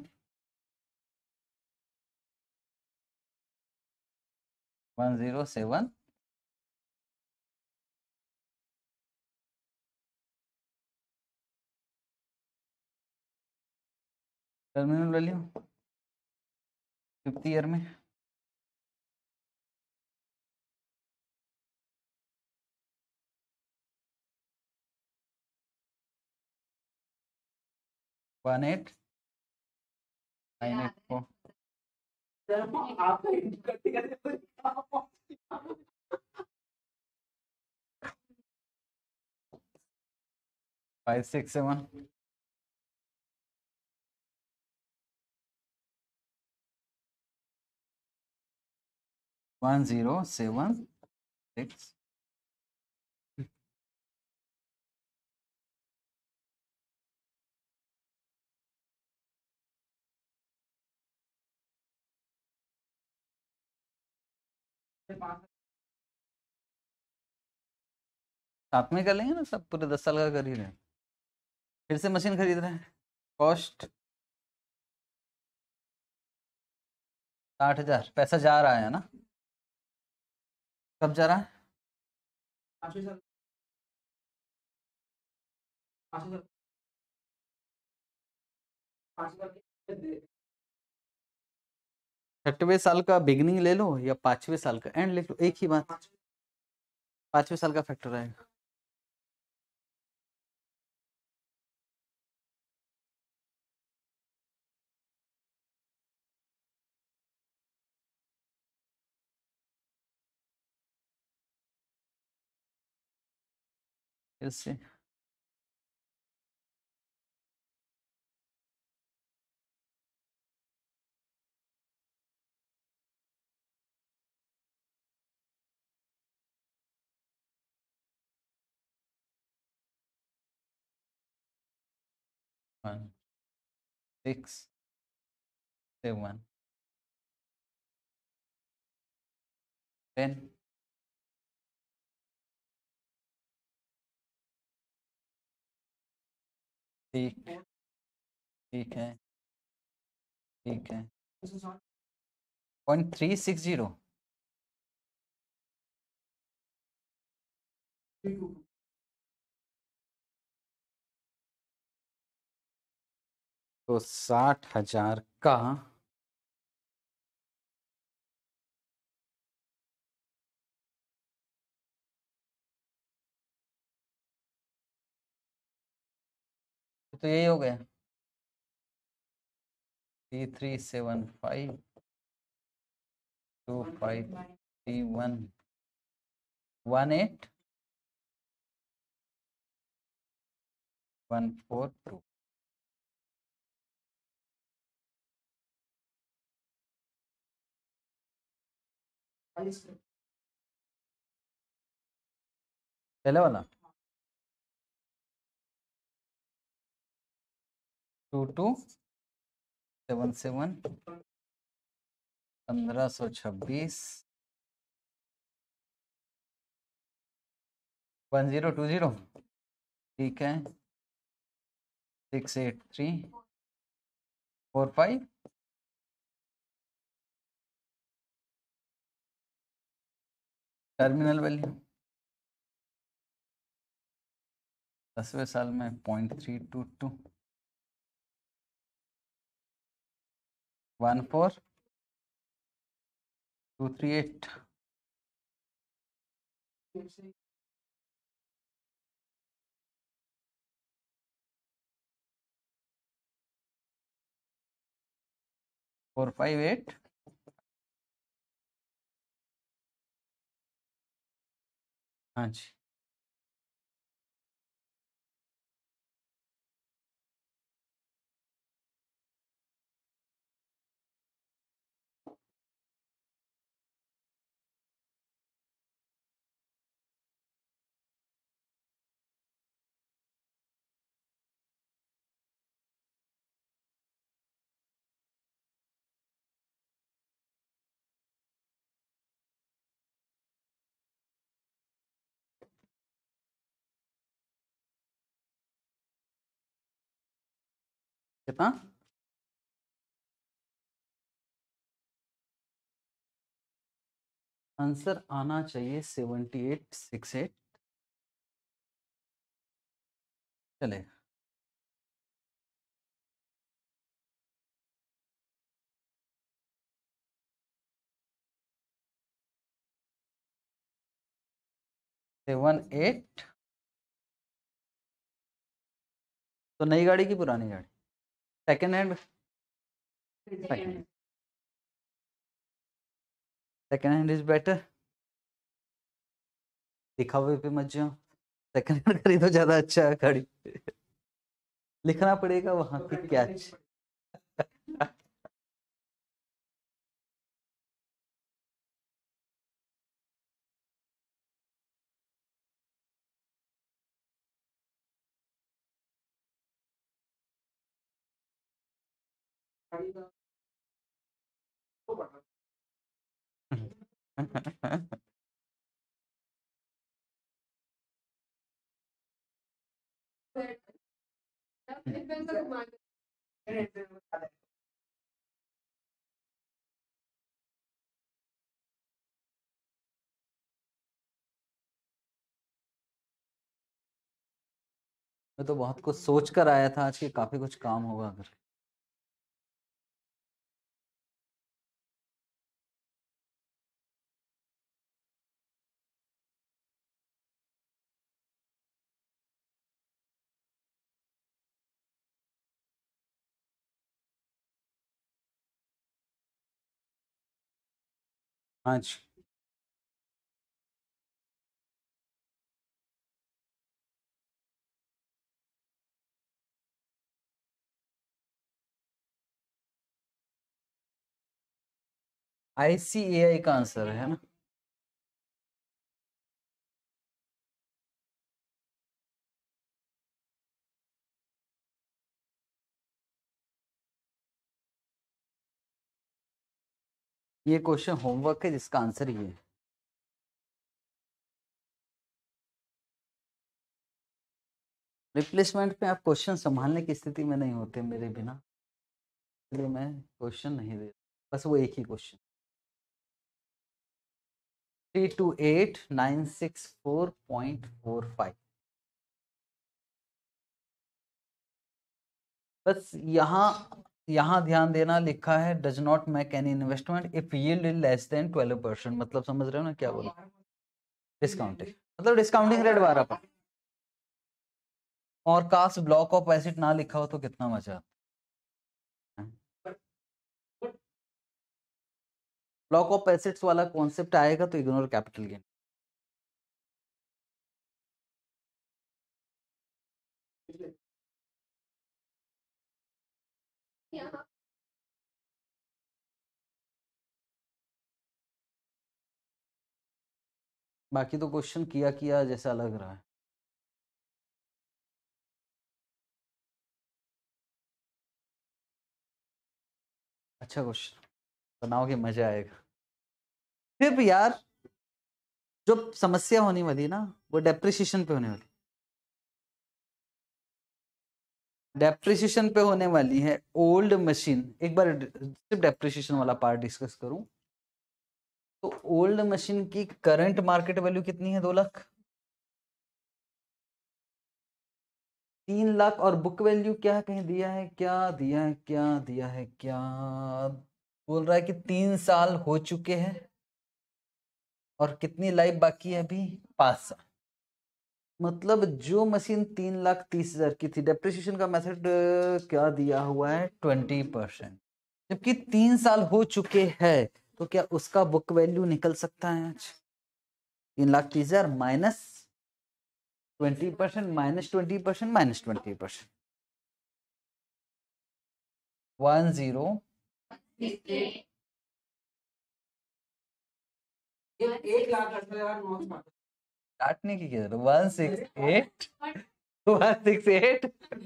one zero seven, terminal value fifth year में one eight nine eight four, five six seven, one zero seven six, साथ में कर लेंगे ना, सब पूरे दस साल का कर ही रहे हैं। फिर से मशीन खरीद रहे हैं, कॉस्ट साठ हजार, पैसा जा रहा है ना? कब जा रहा है? पाँचवें साल पाँचवें साल पाँचवें साल के छठवें साल का बिगिनिंग ले लो या पांचवें साल का एंड ले लो, एक ही बात। पांचवें साल का फैक्टर आएगा। फिर से वन सिक्स सेवन टेन ठीक ठीक है ठीक है। पॉइंट थ्री सिक्स जीरो तो साठ हजार का तो यही हो गया, three three seven five two five three one one eight one four two. पहले वाला टू टू सेवन सेवन पंद्रह सौ छब्बीस वन जीरो टू जीरो ठीक है, six eight three four five terminal value दसवें साल में point three two two one four two three eight four five eight हाँ जी। कितना? आंसर आना चाहिए सेवेंटी एट सिक्स एट चलेगा। सेवन एट तो नई गाड़ी की पुरानी गाड़ी? Second hand second second hand is better. दिखावे पे मत जाओ, सेकेंड हैंड खरीदो, ज्यादा अच्छा है गाड़ी। लिखना पड़ेगा वहां की क्या मैं तो बहुत कुछ सोच कर आया था आज कि काफी कुछ काम होगा अगर। हाँ जी। आईसीएआई का आंसर है ना? ये क्वेश्चन होमवर्क है जिसका आंसर ये है। रिप्लेसमेंट में आप क्वेश्चन संभालने की स्थिति में नहीं होते मेरे बिना, इसलिए मैं क्वेश्चन नहीं दे, बस वो एक ही क्वेश्चन। Three two eight nine six four point four five. बस यहाँ यहाँ ध्यान देना, लिखा है does not make any investment if yield is less than twelve percent. मतलब समझ रहे हो ना क्या बोला? डिस्काउंटिंग मतलब डिस्काउंटिंग रेट बारह पर, और कास्ट ब्लॉक ऑफ एसिड ना लिखा हो तो कितना मजा। ब्लॉक ऑफ एसिड्स वाला कॉन्सेप्ट आएगा तो इग्नोर कैपिटल गेन। बाकी तो क्वेश्चन किया किया जैसा लग रहा है। अच्छा क्वेश्चन बनाओगे मजा आएगा। फिर भी यार जो समस्या होने वाली है ना वो डेप्रिसिएशन पे होने वाली, डेप्रिसिएशन पे होने वाली है। ओल्ड मशीन, एक बार सिर्फ डेप्रिसिएशन वाला पार्ट डिस्कस करूं तो ओल्ड मशीन की करंट मार्केट वैल्यू कितनी है? दो लाख, तीन लाख। और बुक वैल्यू क्या कहीं दिया है? क्या दिया है? क्या दिया है? क्या बोल रहा है कि तीन साल हो चुके हैं और कितनी लाइफ बाकी है अभी? पांच साल। मतलब जो मशीन तीन लाख तीस हजार की थी, डेप्रिसिएशन का मेथड क्या दिया हुआ है? Twenty percent. जबकि तीन साल हो चुके हैं तो क्या उसका बुक वैल्यू निकल सकता है आज? तीन लाख तीस हजार minus twenty percent minus twenty percent minus twenty percent one zero एक लाख दस हजार नौ सौ काटने की क्या जरूरत? One six eight one six eight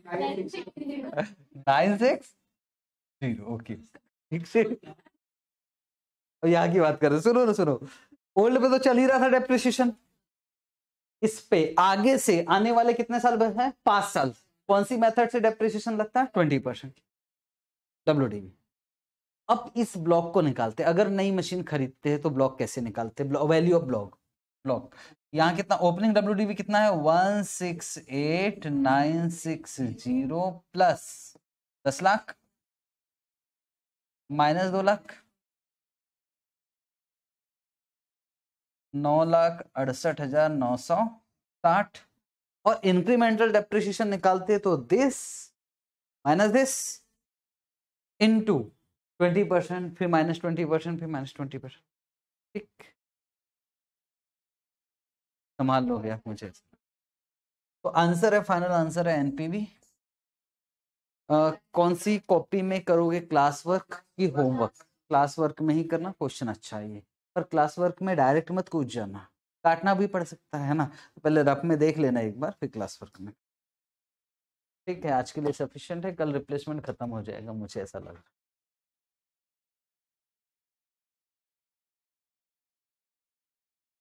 nine six zero. Okay ठीक से। और यहाँ की बात कर रहे, सुनो ना सुनो। ओल्ड पे तो चल ही रहा था डेप्रिसिएशन, इस पे आगे से आने वाले कितने साल है? पांच साल। कौन सी मेथड से डेप्रिसिएशन लगता है? Twenty percent WDV. अब इस ब्लॉक को निकालते, अगर नई मशीन खरीदते हैं तो ब्लॉक कैसे निकालते? वैल्यू ऑफ ब्लॉक ब्लॉक यहाँ कितना ओपनिंग डब्ल्यूडीवी कितना है? One six eight nine six zero plus दस लाख माइनस दो लाख नौ लाख अड़सठ हजार नौ सौ साठ। और इंक्रीमेंटल डेप्रिसिएशन निकालते तो this minus this into twenty percent, फिर माइनस ट्वेंटी परसेंट, फिर माइनस ट्वेंटी परसेंट। ठीक, संभाल लोगे आप मुझे। तो आंसर है, फाइनल आंसर है एनपीवी। कौन सी कॉपी में करोगे क्लास वर्क की होमवर्क? क्लास वर्क में ही करना, क्वेश्चन अच्छा है ये, पर क्लास वर्क में डायरेक्ट मत कूद जाना, काटना भी पड़ सकता है ना, तो पहले रफ में देख लेना एक बार, फिर क्लास वर्क में। ठीक है, आज के लिए सफिशिएंट है, कल रिप्लेसमेंट खत्म हो जाएगा मुझे ऐसा लग रहा है।